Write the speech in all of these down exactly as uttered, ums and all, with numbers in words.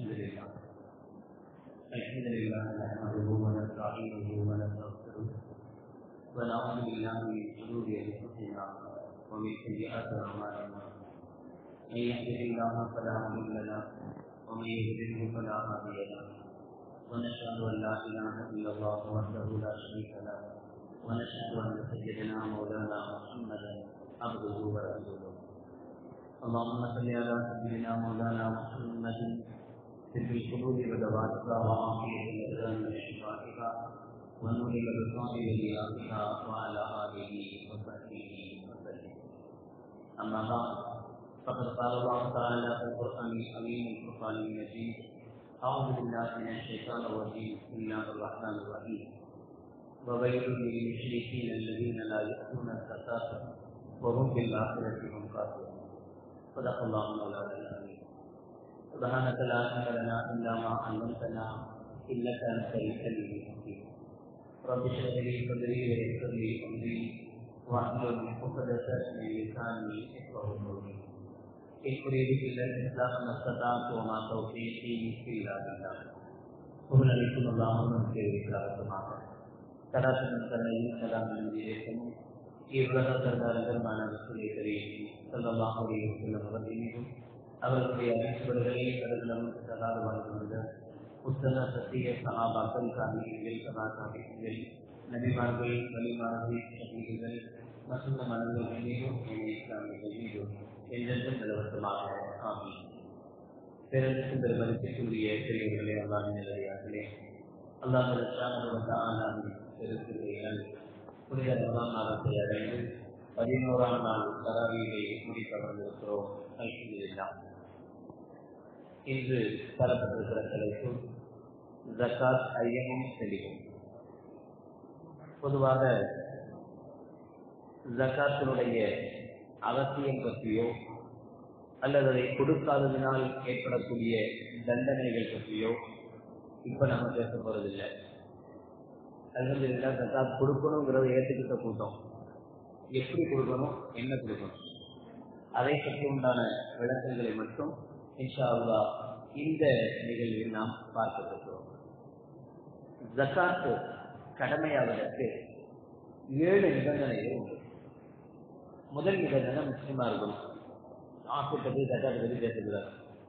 الحمد لله الحمد لله نحمده ونستعينه ونستغفره ونعوذ بالله من شرور انفسنا ومن سيئات اعمالنا من يهده الله فلا مضل له ومن يضلل فلا هادي له ونشهد ان لا اله الا الله وحده لا شريك له ونشهد ان سيدنا مولانا محمدا عبده ورسوله اللهم صل على سيدنا مولانا محمد طب القلوب ودوائها وعافية الأبدان وشفائها ونور الأبصار وضياءها وعلى آله وصحبه وسلم. أما بعد فقد قال الله تعالى في القرآن العظيم الفرقان المجيد أعوذ بالله من الشيطان الرجيم بسم الله الرحمن الرحيم وويل للمشركين الذين لا يؤتون الزكاة وهم بالآخرة هم كافرون. صدق الله مولانا العظيم. سبحانك لا علم لنا الا ما علمتنا انك انت العليم الحكيم. رب اشرح لي صدري ويسر لي امري واحلل عقدة من لساني يفقهوا قولي. ان اريد الا الاصلاح ما استطعت وما توفيقي الا بالله. புகழளிக்கும் அல்லாஹ்வின் பேரிலாகமாக கடாசனம் கண்ணையும் கலாமின் விவேகமும் இவ்வுலக சர்தாரமான ரசூலை கரீம் ஸல்லல்லாஹு அலைஹி வஸல்லம் அவர்கள் மீதும் அவர்களுடைய அனைத்துவர்களை கடலும் சகாத வாழ்ந்த உத்தம சத்திய சகாபாக்கள் காமிகள் சகாபாக்கள் நபிமார்கள் வலிமார்கள் சகிகள் மற்றும் மனங்கள் மீதும் இஸ்லாமியர்கள் மீதும் என்றென்றும் நிலவரமாக ஆமி. பிறருக்கு பெருமதிப்பிற்குரிய பெரியவர்களே அல்லாஹ்வின் நல்லடியார்களே, அல்லாஹ் ஆனாவின் பெருசுரைகள் புனித ரமலான் மாதத்தை அடைந்து பதினோராம் நாள் தராவீகை முடிக்க வந்திருக்கிறோம். அல்ஹம்துலில்லாஹ். இன்று தரப்பட்டிருக்கிற தலைப்பு ஜகாத் ஐயமும் தெளிவும். பொதுவாக ஜகாத்தினுடைய அவசியம் பற்றியோ அல்லது அதை கொடுக்காததினால் ஏற்படக்கூடிய தண்டனைகள் பற்றியோ இப்ப நம்ம பேச போறதில்லை. அல்ஹம்துலில்லாஹ் ஜகாத் கொடுக்கணுங்கிறத ஏற்றுக்கிட்ட கூட்டம். எப்படி கொடுக்கணும், என்ன கொடுக்கணும், அதை பற்றி உண்டான விளக்கங்களை மட்டும் இன்ஷா அல்லாஹ் இந்த நிகழ்வில் நாம் பார்க்க இருக்கிறோம். ஜகாத் கடமையாவதற்கு ஏழு நிபந்தனைகள் உண்டு. முதல் நிபந்தனை முஸ்லிமா இருக்கணும். ஆசிரியர் ஜகாத் பற்றி பேசுகிறார்.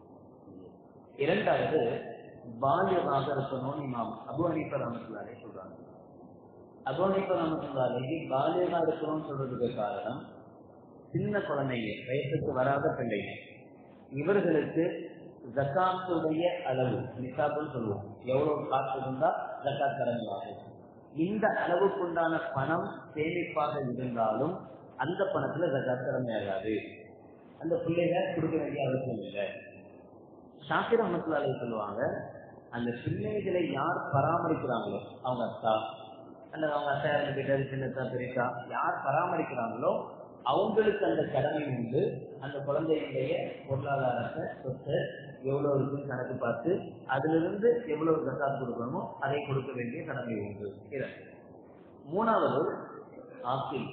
இரண்டாவது பாலியமாக இருக்கணும்னு இமாம் அபூ ஹனீஃபா ரஹ்மத்துல்லாஹி சொல்றாங்க. அபூ ஹனீஃபா ரஹ்மத்துல்லாஹி பாலியமா இருக்கணும்னு சொல்றதுக்கு காரணம், சின்ன குழந்தைங்க, வயசுக்கு வராத பிள்ளைங்க, இவர்களுக்கு ஜகாத்துடைய அளவு நிசாபுன்னு சொல்லுவோம். எவ்வளவு காசு இருந்தா ஜகாத் கடமையாகும். இந்த அளவுக்குண்டான பணம் சேமிப்பாக இருந்தாலும் அந்த பணத்துல ஜகாத் கடமையாகாது. அந்த பிள்ளைங்க கொடுக்க வேண்டிய அவசியம் இல்லை. ஷாஃபி ரஹ்மத்துல்லாஹி சொல்லுவாங்க, அந்த பிள்ளைகளை யார் பராமரிக்கிறாங்களோ, அவங்க அத்தா அல்லது அவங்க அத்தா இருந்து போயிட்டாரு, சின்னத்தா பெரியத்தா, யார் பராமரிக்கிறாங்களோ அவங்களுக்கு அந்த கடமை உண்டு. அந்த குழந்தையுடைய பொருளாதாரத்தை சொத்தை எவ்வளவு இருக்குன்னு கணக்கு பார்த்து அதுல இருந்து எவ்வளவு ஜகாத் கொடுக்கணுமோ அதை கொடுக்க வேண்டிய கடமை உண்டு. மூணாவது ஆசில்,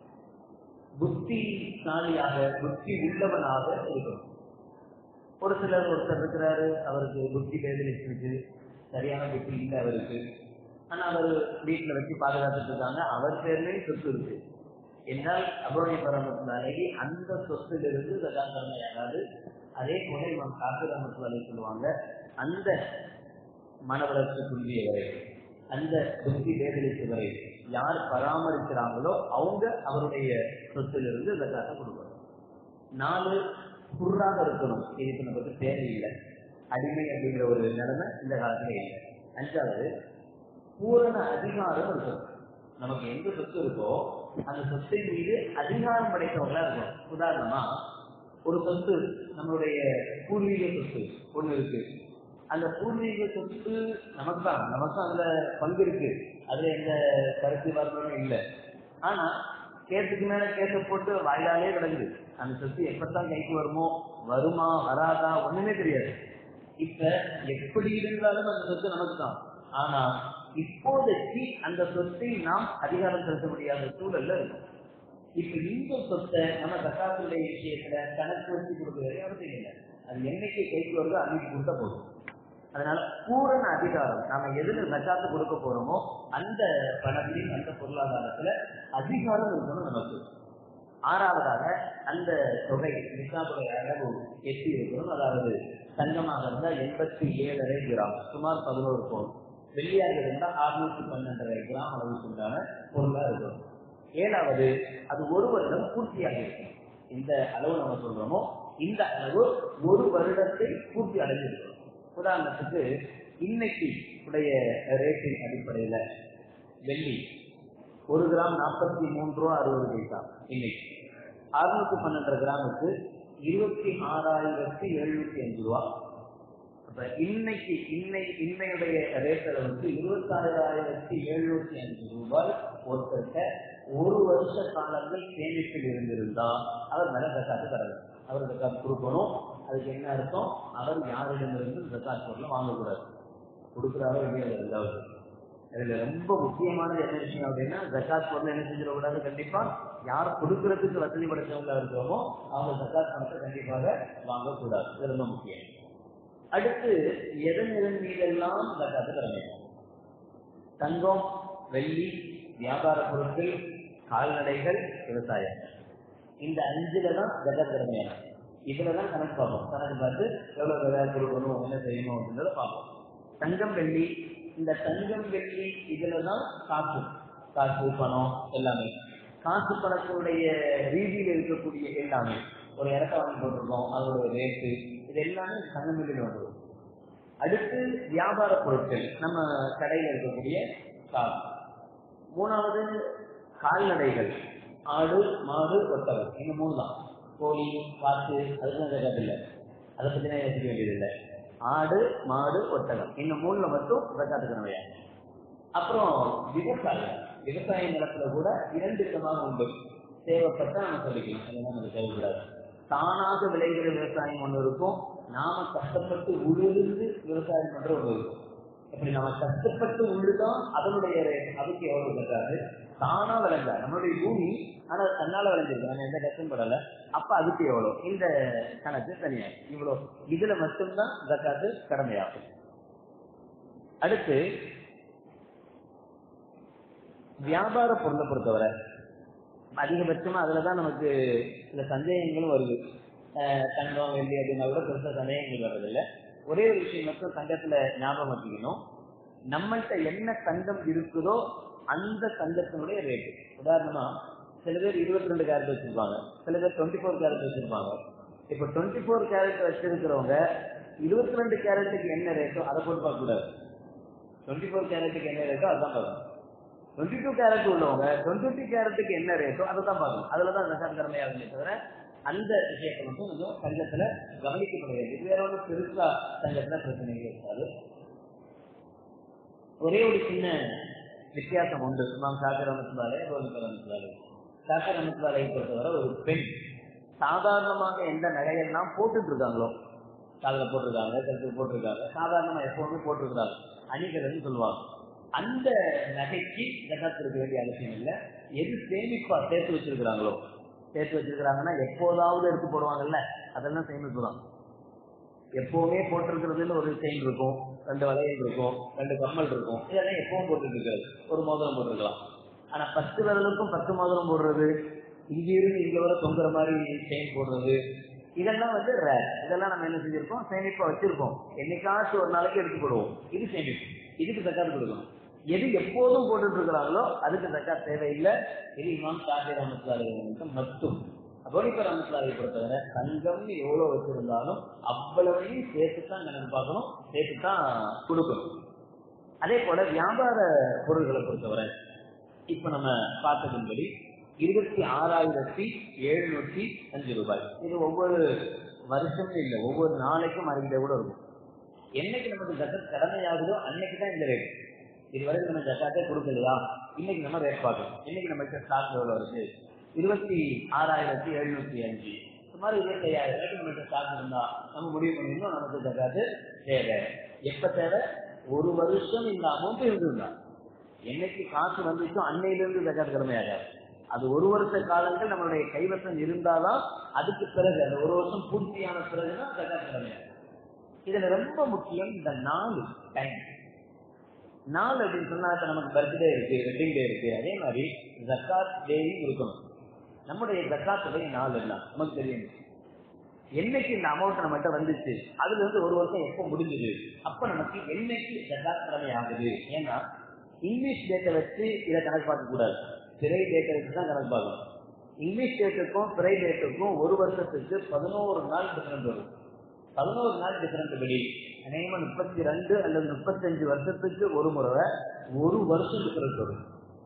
புத்திசாலியாக புத்தி உள்ளவனாக இருக்கணும். ஒரு சிலர் ஒருத்தர் இருக்கிறாரு, அவருக்கு புத்தி பேதலிச்சு, சரியான புத்தி இல்லை அவருக்கு, ஆனா அவர் வீட்டுல வச்சு பாதுகாத்துட்டு இருக்காங்க, அவர் பேர்லயும் சொத்து இருக்கு என்றால் அபூ ஹனீஃபா ரஹ்மத்துல்லாஹி அந்த சொத்திலிருந்து ஜகாத் கடமையாகாது. அதே போல இமாம் ஷாஃபி ரஹ்மத்துல்லாஹி சொல்லுவாங்க, அந்த மன வளர்ச்சி குன்றியவரை, அந்த புத்தி பேதலிச்சவரை யார் பராமரிக்கிறாங்களோ அவங்க அவருடைய சொத்திலிருந்து ஜகாத்தை கொடுக்கணும். நாலு, குர்ராக இருக்கணும். இதுக்கு நமக்கு தேவையில்லை, அடிமை அப்படிங்கிற ஒரு நிலைமை இந்த காலத்துல இல்லை. அஞ்சாவது, பூரண அதிகாரம் இருக்கணும். நமக்கு எந்த சொத்து இருக்கோ அந்த சொத்தின் மீது அதிகாரம் படைத்தவங்களா இருக்கும். உதாரணமா ஒரு சொத்து, நம்மளுடைய பூர்வீக சொத்து ஒண்ணு இருக்கு. அந்த பூர்வீக சொத்து நமக்கு தான், நமக்கும் அதுல பங்கு இருக்கு, அதுல எந்த கருத்து வரணும் இல்லை. ஆனா கேட்டுக்கு மேல கேட்ட போட்டு வாயிலாலே கிடக்குது. அந்த சொத்து எப்பத்தான் கைக்கு வருமோ, வருமா வராதா ஒண்ணுமே தெரியாது. இப்ப எப்படி இருந்தாலும் அந்த சொத்து நமக்கு தான். ஆனா இப்போதைக்கு அந்த சொத்தை நாம் அதிகாரம் செலுத்த முடியாத சூழல்ல இருக்கும். இப்ப இந்த சொத்தை நம்ம ஜகாத்துடைய விஷயத்துல கணக்கு வச்சு கொடுக்க வேண்டிய அவசியம் இல்லை. அது என்னைக்கு கைக்கு வருதோ அன்னைக்கு கொடுத்தா போதும். அதனால பூரண அதிகாரம் நாம எதுல ஜகாத்து கொடுக்க போறோமோ அந்த பணத்தின் அந்த பொருளாதாரத்துல அதிகாரம் இருக்கணும் நமக்கு. ஆறாவதாக அந்த தொகை நிசாபுடைய அளவு எட்டி இருக்கணும். அதாவது தங்கமாக இருந்தால் எண்பத்தி ஏழரை கிராம், சுமார் பதினோரு பவுன். வெள்ளியாக இருந்தால் அறுநூத்தி பன்னெண்டரை கிராம் அளவுக்கு உண்டான பொருளா இருக்கணும். ஏழாவது, அது ஒரு வருடம் பூர்த்தியாக இருக்கும். இந்த அளவு நம்ம சொல்றோமோ இந்த அளவு ஒரு வருடத்தை பூர்த்தி அடைஞ்சிருக்கணும். உதாரணத்துக்கு இன்னைக்கு உடைய ரேட்டின் அடிப்படையில வெள்ளி ஒரு கிராம் நாற்பத்தி மூன்று ரூபா அறுபது பைசா. இன்னைக்கு அறுநூத்தி பன்னெண்டு கிராமுக்கு இருபத்தி ஆறாயிரத்தி எழுநூத்தி அஞ்சு ரூபா. அப்ப இன்னைக்கு இன்னை இன்னையுடைய ரேட் அளவுக்கு இருபத்தி ஆறாயிரத்தி எழுநூத்தி அஞ்சு ரூபாய் ஒருத்தர்கிட்ட ஒரு வருஷ காலங்கள் சேமிப்பில் இருந்திருந்தா அவர் மேல ஜக்காத்து தரணும். அவர் ஜக்காத்து கொடுக்கணும். அதுக்கு என்ன அர்த்தம்? அவர் யாரிடமிருந்து ஜக்காத் பொருளை வாங்கக்கூடாது. கொடுக்குறாரோ இல்லையா ரெண்டாவது. இதுல ரொம்ப முக்கியமானது என்ன விஷயம் அப்படின்னா, ஜக்காத் பொருள் என்ன செஞ்சிடக்கூடாது, கண்டிப்பா யார் கொடுக்கறதுக்கு வசதி படைச்சவங்களா இருக்கிறோமோ அவங்க ஜக்காத் பணத்தை கண்டிப்பாக வாங்கக்கூடாது. இது ரொம்ப முக்கியம். அடுத்து எதன் எதன் மீதெல்லாம் ஜக்காத்து தரணும்? தங்கம், வெள்ளி, வியாபார பொருட்கள், கால்நடைகள், விவசாயம். இந்த அஞ்சுல தான் ஜக்காத் கடமையான. இதுலதான் கணக்கு பார்ப்போம். கணக்கு பார்த்து எவ்வளவு விளையாட்டு கொடுக்கணும், என்ன செய்யணும் அப்படின்றத பார்ப்போம். தங்கம், வெள்ளி, இந்த தங்கம் வெள்ளி இதுலதான் காசு காசு பணம் எல்லாமே. காசு பணத்தினுடைய ரீதியில் இருக்கக்கூடிய எல்லாமே, ஒரு இடத்த வாங்கி போட்டிருக்கோம், அதோட ரேட்டு, இது எல்லாமே தங்கம் வெள்ளியில் வந்துடும். அடுத்து வியாபார பொருட்கள், நம்ம கடையில் இருக்கக்கூடிய காசு. மூணாவது கால்நடைகள், ஆடு, மாடு, ஒட்டகம். இந்த மூணு தான். கோழி, காசு, அதுக்கு ஜக்காத் இல்லை, அதை பத்தி நான் யோசிக்க வேண்டியதில்லை. ஆடு, மாடு, ஒட்டகம், இந்த மூணுல மட்டும் ஜக்காத்து கடமையா. அப்புறம் விவசாயம். விவசாய நிலத்துல கூட இரண்டு விதமாக உண்டு. தேவைப்பட்டா நம்ம சொல்லிக்கலாம், அதெல்லாம் நமக்கு தேவைப்படாது. தானாக விளைகிற விவசாயம் ஒண்ணு இருக்கும், நாம கஷ்டப்பட்டு உழுது விவசாயம் பண்ற ஒண்ணு இருக்கும். இப்படி நம்ம கஷ்டப்பட்டு உழுதான் அதனுடைய அதுக்கு எவ்வளவு கட்டாது. தானா விளைஞ்சா நம்மளுடைய பூமி, ஆனா தன்னால விளைஞ்சிருக்கு, நம்ம எந்த கஷ்டம் படல, அப்ப அதுக்கு எவ்வளவு, இந்த கணக்கு தனியா. இவ்வளவு இதுல மட்டும்தான் ஜக்காத்து கடமையாகும். அடுத்து வியாபார பொருளை பொறுத்தவரை அதிகபட்சமா அதுலதான் நமக்கு இந்த சந்தேகங்களும் வருது. தங்கம், வெள்ளி அப்படின்னா கூட பெருசா சந்தேகங்கள் வர்றதில்லை. ஒரே ஒரு விஷயம் மட்டும் தங்கத்துல ஞாபகம் வச்சுக்கணும், நம்மள்கிட்ட என்ன தங்கம் இருக்குதோ அந்த தங்கத்தினுடைய ரேட்டு. உதாரணமா சில பேர் இருபத்தி ரெண்டு கேரட் வச்சிருப்பாங்க, சில பேர் டுவெண்ட்டி ஃபோர் கேரட் வச்சிருப்பாங்க. இப்ப டுவெண்ட்டி ஃபோர் கேரட் வச்சிருக்கிறவங்க இருபத்தி ரெண்டு கேரட்டுக்கு என்ன ரேட்டோ அதை போட்டு பார்க்க கூடாது. டுவெண்ட்டி ஃபோர் கேரட்டுக்கு என்ன ரேட்டோ அதான் பார்க்கணும். டுவெண்ட்டி டூ கேரட் உள்ளவங்க டுவெண்ட்டி டூ கேரட்டுக்கு என்ன ரேட்டோ அதை தான் பார்க்கணும். அதுலதான் ஜக்காத் கடமையாகுமே தவிர அந்த விஷயத்தை மட்டும் கொஞ்சம் தங்கத்துல கவனிக்கப்படுகிறது. இது வேற ஒன்றும் பெருசா தங்கத்துல பிரச்சனைகள் இருக்காது. ஒரே ஒரு சின்ன வித்தியாசம் உண்டு. நாம் சாக்கர் அமைச்சாலே ரோஹித் அமைச்சாலே சாக்கர் அமைச்சாலை பொறுத்தவரை ஒரு பெண் சாதாரணமாக எந்த நகைகள்லாம் போட்டுட்டு இருக்காங்களோ, காலில் போட்டிருக்காங்க, கருத்துக்கு போட்டிருக்காங்க, சாதாரணமா எப்பவுமே போட்டிருக்கிறாங்க, அணிகள்னு சொல்லுவாங்க. அந்த நகைக்கு ஜக்காத் இருக்க வேண்டிய அவசியம் இல்லை. எது சேமிப்பா சேர்த்து வச்சிருக்கிறாங்களோ, சேர்த்து வச்சிருக்கிறாங்கன்னா எப்போதாவது எடுத்து போடுவாங்கல்ல, அதெல்லாம் சேமிப்பு தான். எப்பவுமே போட்டிருக்கிறதுல ஒரு செயின் இருக்கும், ரெண்டு வளையல் இருக்கும், ரெண்டு கம்மல் இருக்கும், இதெல்லாம் எப்பவும் போட்டுட்டு இருக்காது. ஒரு மோதிரம் போட்டிருக்கலாம். ஆனா பத்து விரலுக்கும் பத்து மோதிரம் போடுறது, இங்க இருந்து இங்க வர தொங்குற மாதிரி செயின் போடுறது, இதெல்லாம் வந்து ரேர். இதெல்லாம் நம்ம என்ன செஞ்சிருக்கோம், சேமிப்பா வச்சிருக்கோம். என்னைக்காச்சும் ஒரு நாளைக்கு எடுத்து போடுவோம். இது சேமிப்பு, இதுக்கு ஜக்காத் கொடுக்கணும். எது எப்போதும் போட்டுட்டு இருக்கிறாங்களோ அதுக்கு ஜக்காத் தேவையில்லை. இது இமாம் ஷாஃபி ரஹ்மத்துல்லாஹி மட்டும். அபூஹனீஃபா ரஹ்மத்துல்லாஹி பொறுத்தவரை தங்கம் எவ்வளவு வச்சிருந்தாலும் அவ்வளவையும் சேர்த்துத்தான் கணக்கு பார்க்கணும், சேர்த்துத்தான் கொடுக்கணும். அதே போல வியாபார பொருள்களை பொறுத்தவரை இப்ப நம்ம பார்த்ததுபடி இருபத்தி ஆறாயிரத்தி எழுநூத்தி அஞ்சு ரூபாய். இது ஒவ்வொரு வருஷமும் இல்லை, ஒவ்வொரு நாளைக்கும் அறிவிட கூட இருக்கும். என்னைக்கு நமக்கு ஜக்காத் கடமையாகுதோ அன்னைக்குதான் இந்த ரேட். இதுவரைக்கும் நம்ம ஜக்காத்தே கொடுக்கலையா, இன்னைக்கு நம்ம ரேட் பார்க்கணும். இன்னைக்கு நம்ம ஸ்டாக் எவ்வளவு வருது, இருபத்தி ஆறாயிரத்தி எழுநூத்தி அஞ்சு, சுமார் இருபத்தி ஐயாயிரம் ரூபாய்க்கு நம்ம ஸ்டாக் இருந்தா நம்ம முடிவு பண்ணிருந்தோம் நமக்கு ஜக்காத்து தேவை. எப்ப தேவை, ஒரு வருஷம் இந்த அமௌண்ட் இருந்திருந்தா. என்னைக்கு காசு வந்துச்சோ அன்னையிலிருந்து ஜக்காத் கடமையாகாது. அது ஒரு வருஷ காலங்கள் நம்மளுடைய கைவசம் இருந்தாதான், அதுக்கு பிறகு அந்த ஒரு வருஷம் பூர்த்தியான பிறகுதான் ஜக்காத் கடமையாகும். இதுல ரொம்ப முக்கியம் இந்த நாலு டைம். நாலு அப்படின்னு சொன்னா நமக்கு பர்த்டே இருக்கு, வெட்டிங் டே இருக்கு, அதே மாதிரி ஜக்காத் டேயும் இருக்கணும். நம்முடைய ஜக்காத்துடைய நாள் என்ன நமக்கு தெரியும். என்னைக்கு இந்த அமௌண்ட் நம்மகிட்ட வந்துச்சு, அதுல இருந்து ஒரு வருஷம் எப்போ முடிஞ்சது, அப்ப நமக்கு என்னைக்கு ஜக்காத் கடமை ஆகுது. ஏன்னா இங்கிலீஷ் டேட்டை வச்சு இதை கணக்கு பார்க்க கூடாது, பிறை டேட்டை வச்சு தான் கணக்கு பார்க்கணும். இங்கிலீஷ் டேட்டுக்கும் பிறை டேட்டுக்கும் ஒரு வருஷத்துக்கு பதினோரு நாள் டிஃபரெண்ட் வரும். பதினோரு நாள் டிஃபரெண்ட் படி அநேகமா முப்பத்தி ரெண்டு அல்லது முப்பத்தஞ்சு வருஷத்துக்கு ஒரு முறை ஒரு வருஷம் டிஃபரெண்ட் வரும்.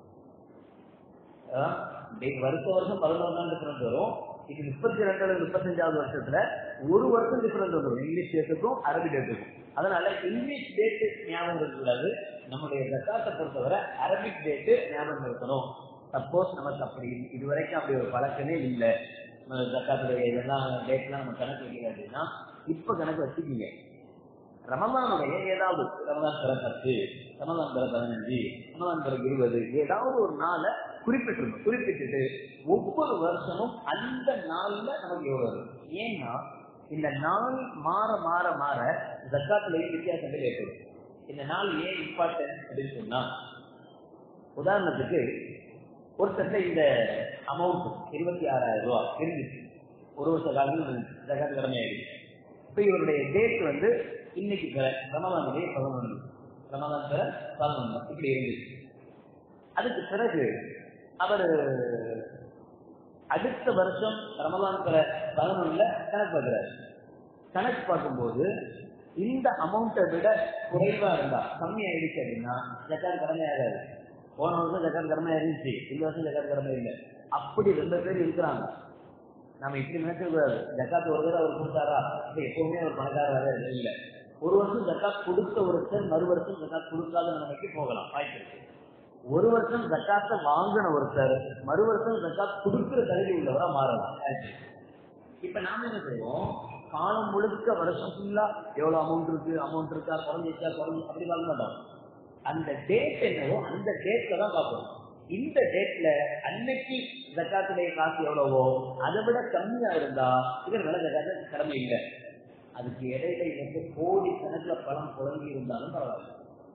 வருஷ வருஷம் பதினோரு நாள் டிஃபரெண்ட் வரும். இது முப்பத்தி ரெண்டு அல்லது முப்பத்தஞ்சாவது வருஷத்துல ஒரு வருஷம் டிஃபரெண்ட் வரும் இங்கிலீஷ் டேட்டுக்கும் அரபி டேட்டுக்கும். அதனால இங்கிலீஷ் டேட்டு ஞாபகம் இருக்கக்கூடாது. நம்முடைய ஜக்காத்தை பொறுத்தவரை அரபிக் டேட்டு ஞாபகம் இருக்கணும். சப்போஸ் நமக்கு அப்படி இதுவரைக்கும் அப்படி ஒரு பழக்கமே இல்லை, ஜக்காத்துடைய இதெல்லாம் டேட்லாம் நம்ம கணக்கு வைக்கல அப்படின்னா இப்ப கணக்கு வச்சுக்கீங்க. ரமலானுடைய ஏதாவது ரமலான் பிற பத்து, ரமலான் பிற பதினஞ்சு, ரமலான் பிற இருபது, ஏதாவது ஒரு நாளை குறிப்பிட்டிருக்கணும். குறிப்பிட்டுட்டு ஒவ்வொரு வருஷமும் அந்த நாள்ல நமக்கு எவ்வளவு வரும். ஏன்னா இந்த நாள் மாற மாற மாற ஜக்காத்துலயும் வித்தியாசங்கள் ஏற்படும். இந்த நாள் ஏன் இம்பார்ட்டன்ட் அப்படின்னு சொன்னா, உதாரணத்துக்கு ஒருத்தட்ட இந்த அமௌண்ட் இருபத்தி ஆறாயிரம் ரூபாய் இருந்துச்சு, ஒரு வருஷ காலம் ஜக்காத்து கடமையாயிடுச்சு. இப்ப இவருடைய டேட் வந்து இன்னைக்கு பிற ரமலானுடைய பதினொன்று, ரமலான் பிற பதினொன்று இப்படி இருந்துச்சு. அதுக்கு பிறகு அவர் அடுத்த வருஷம் ரமலான் பிற பதினொன்னுல கணக்கு பார்க்கிறார். கணக்கு பார்க்கும்போது இந்த அமௌண்ட்டை விட குறைவா இருந்தா, கம்மி ஆயிடுச்சு அப்படின்னா ஜக்காத் கடமை ஆகாது. போன வருஷம் ஜக்காத் கடமை இருந்துச்சு, இந்த வருஷம் ஜக்காத் கடமை இல்லை. அப்படி ரெண்டு பேர் இருக்கிறாங்க. நம்ம இப்படி நினைக்க கூடாது, ஜக்காத் ஒரு தடவை அவர் கொடுத்தாரா எப்பவுமே ஒரு பணக்காரராக இல்லை. ஒரு வருஷம் ஜக்காத் கொடுத்த ஒருத்தர் மறு வருஷம் ஜக்காத் கொடுக்காத நிலைமைக்கு போகலாம், வாய்ப்பு இருக்கு. ஒரு வருஷம் ஜக்காத்தை வாங்கின ஒருத்தர் மறு வருஷம் ஜக்காத் கொடுக்கிற தகுதி உள்ளவரா மாறலாம். இப்ப நாம என்ன செய்வோம், காலம் முழுக்க வருஷம் ஃபுல்லா எவ்வளவு அமௌண்ட் இருக்கு, அமௌண்ட் இருக்கா, குறைஞ்சிருக்கா, குறைஞ்சி அப்படி பார்க்க மாட்டோம். அந்த டேட் என்னவோ அந்த டேட்ல தான் பார்ப்போம். இந்த டேட்ல அன்னைக்கு ஜக்காத்துடைய காசு எவ்வளவோ அதை விட கம்மியா இருந்தா இவர் மேல ஜக்காத்து கடமை இல்லை. அதுக்கு இடையில எனக்கு கோடி கணக்குல பணம் புழங்கி இருந்தாலும் பரவாயில்ல.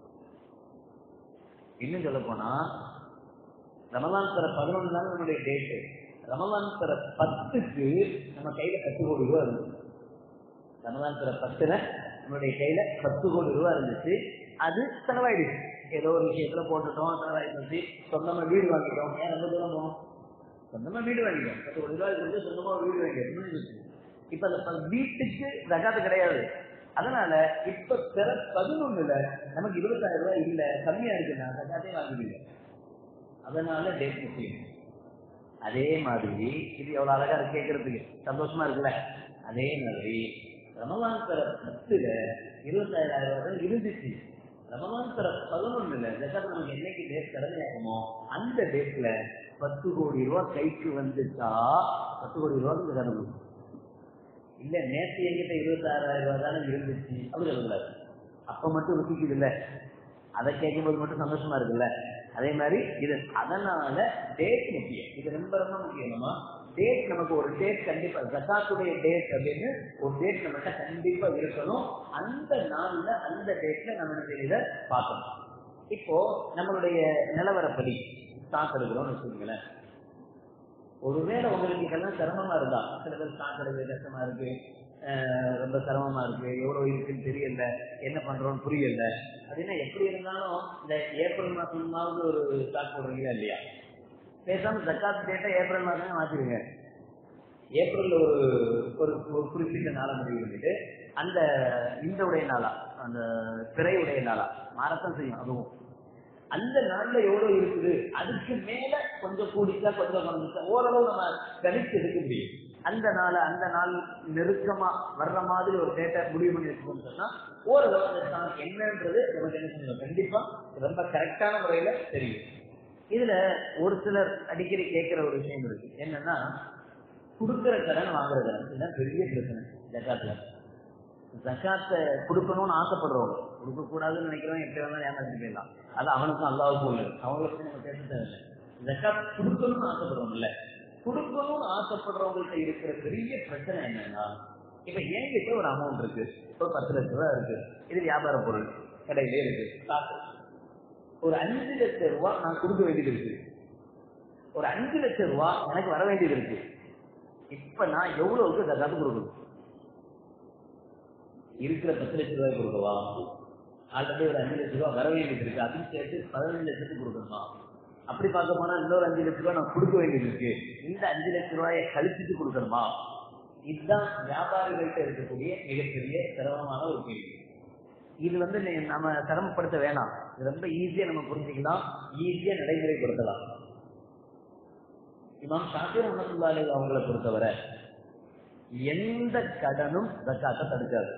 இன்னும் சொல்ல போனா ரமலான் தர பதினொன்று தான் நம்மளுடைய டேட்டு. ரமலான் தர பத்துக்கு நம்ம கையில பத்து கோடி ரூபாய் இருந்துச்சு. ரமலான் தர பத்துல நம்மளுடைய கையில பத்து கோடி ரூபாய் இருந்துச்சு. அது செலவாயிடுச்சு, ஏதோ ஒரு விஷயத்துல போட்டுட்டோம், செலவாயிடுச்சு. சொந்தமா வீடு வாங்கிட்டோம், ஏன் ரொம்ப தூரம் போகணும், சொந்தமா வீடு வாங்கிட்டோம், பத்து கோடி ரூபாய் கொடுத்து சொந்தமா வீடு வாங்கிட்டோம். இப்ப அந்த வீட்டுக்கு ஜகாத்து கிடையாது. அதனால இப்ப பிற பதினொன்னுல நமக்கு இருபத்தாயிரம் ரூபாய் இல்ல, கம்மியா இருக்குன்னா ஜகாத்தே வாங்கிடுங்க. அதனால டேட் முக்கியம். அதே மாதிரி இது எவ்வளவு அழகா இருக்கு, கேட்கறதுக்கு சந்தோஷமா இருக்குல்ல. அதே மாதிரி ரமலான் தர பத்துல இருபத்தாயிரம் ரூபாய் இருந்துச்சு, ரமலான் தர பதினொன்னுல ஜகாத் நமக்கு என்னைக்கு டேட் கடமையாகுமோ அந்த டேட்ல பத்து கோடி ரூபாய் கைக்கு வந்துச்சா பத்து கோடி ரூபாய்க்கு ஜகாத் இல்ல. நேற்று எங்கிட்ட இருபத்தி ஆறாயிரம் ரூபாய் தானே இருந்துச்சு அப்படி சொல்லக்கூடாது. அப்ப மட்டும் ருசிக்குது இல்ல, அதை கேட்கும்போது மட்டும் சந்தோஷமா இருக்குல்ல. அதே மாதிரி இது அதனால டேட் முக்கியம். இது ரொம்ப ரொம்ப முக்கியமா டேட். நமக்கு ஒரு டேட் கண்டிப்பா ஜகாத்துடைய டேட் அப்படின்னு ஒரு டேட் நம்மகிட்ட கண்டிப்பா இருக்கணும். அந்த நாள்ல அந்த டேட்ல நம்ம இதை பார்க்கணும். இப்போ நம்மளுடைய நிலவரப்படி ஸ்டாக் எடுக்கிறோம்னு வச்சுக்கோங்களேன். ஒருவேளை உங்களுக்கு இதெல்லாம் சிரமமா இருந்தா, சில பேர் ஸ்டாக் எடுக்கிறது கஷ்டமா இருக்கு, ரொம்ப சிரமமா இருக்கு, எவ்வளவு இருக்குன்னு தெரியல, என்ன பண்றோம்னு புரியல அப்படின்னா எப்படி இருந்தாலும் இந்த ஏப்ரல் மாசமாவது ஒரு ஸ்டாக் போடுறீங்களா இல்லையா? பேசாம ஜக்காத் டேட்டை ஏப்ரல் மாதம் மாத்திருங்க. ஏப்ரல்ல ஒரு ஒரு குறிப்பிட்ட நாளை முடிவு பண்ணிட்டு அந்த இந்த உடைய நாளா அந்த பிறை உடைய நாளா மாறத்தான் செய்யும். அதுவும் அந்த நாள்ல எவ்வளவு இருக்குது, அதுக்கு மேல கொஞ்சம் கூடிச்சா கொஞ்சம் குறைஞ்சிச்சா ஓரளவு நம்ம கணிச்சு எடுக்க முடியும். அந்த நாளை அந்த நாள் நெருக்கமா வர்ற மாதிரி ஒரு டேட்டா முடிவு பண்ணி வச்சுக்கோன்னு சொன்னா ஓரளவு அந்த என்னன்றது நமக்கு என்ன செய்யணும், கண்டிப்பா ரொம்ப கரெக்டான முறையில தெரியும். இதுல ஒரு சிலர் அடிக்கடி கேட்கிற ஒரு விஷயம் இருக்கு, என்னன்னா கொடுக்கிற கடன் வாங்குற கடன். இதுதான் பெரிய பிரச்சனை ஜக்காத்துல. ஜக்காத்தை கொடுக்கணும்னு ஆசைப்படுறவங்க, கொடுக்க கூடாதுன்னு நினைக்கிறவங்க எப்படி வேணாலும் ஏமாத்திட்டு போயிடலாம். அது அவனுக்கும் அல்லாவுக்கும் உள்ளது, அவங்களுக்கு நம்ம பேச தேவையில்லை. ஜக்காத் கொடுக்கணும்னு ஆசைப்படுறவங்க இல்ல, கொடுக்கணும்னு ஆசைப்படுறவங்கள்ட்ட இருக்கிற பெரிய பிரச்சனை என்னன்னா இப்ப என்கிட்ட ஒரு அமௌண்ட் இருக்கு, ஒரு பத்து லட்சம் ரூபாய் இருக்கு, இது வியாபார பொருள் கடையிலே இருக்கு. ஒரு அஞ்சு லட்சம் ரூபாய் நான் கொடுக்க வேண்டியது இருக்கு, ஒரு அஞ்சு லட்சம் ரூபாய் எனக்கு வர வேண்டியது இருக்கு. இப்ப நான் எவ்வளவுக்கு ஜகாத்து கொடுக்கணும்? இருக்கிற பத்து லட்சம் ரூபாய் கொடுக்கவா? ஆல்ரெடி ஒரு அஞ்சு லட்சம் ரூபாய் வர வேண்டியது இருக்கு, அதுவும் சேர்த்து பதினஞ்சு லட்சத்துக்கு கொடுக்கணுமா? அப்படி பார்க்க போனா இன்னொரு அஞ்சு லட்சம் ரூபாய் நான் கொடுக்க வேண்டியது இருக்கு, இந்த அஞ்சு லட்சம் ரூபாயை கழிச்சுட்டு கொடுக்கணுமா? இதுதான் வியாபாரிகள்கிட்ட இருக்கக்கூடிய மிகப்பெரிய சிரமமான ஒரு கேள்வி. இது வந்து நம்ம சிரமப்படுத்த வேணாம், இது ரொம்ப ஈஸியா நம்ம புரிஞ்சுக்கலாம், ஈஸியா நடைமுறைப்படுத்தலாம். இமாம் ஷாஃபி ரஹ்மத்துல்லாஹி அலைஹி அவங்களை பொறுத்தவரை எந்த கடனும் ஜகாத்தை தடுக்காது.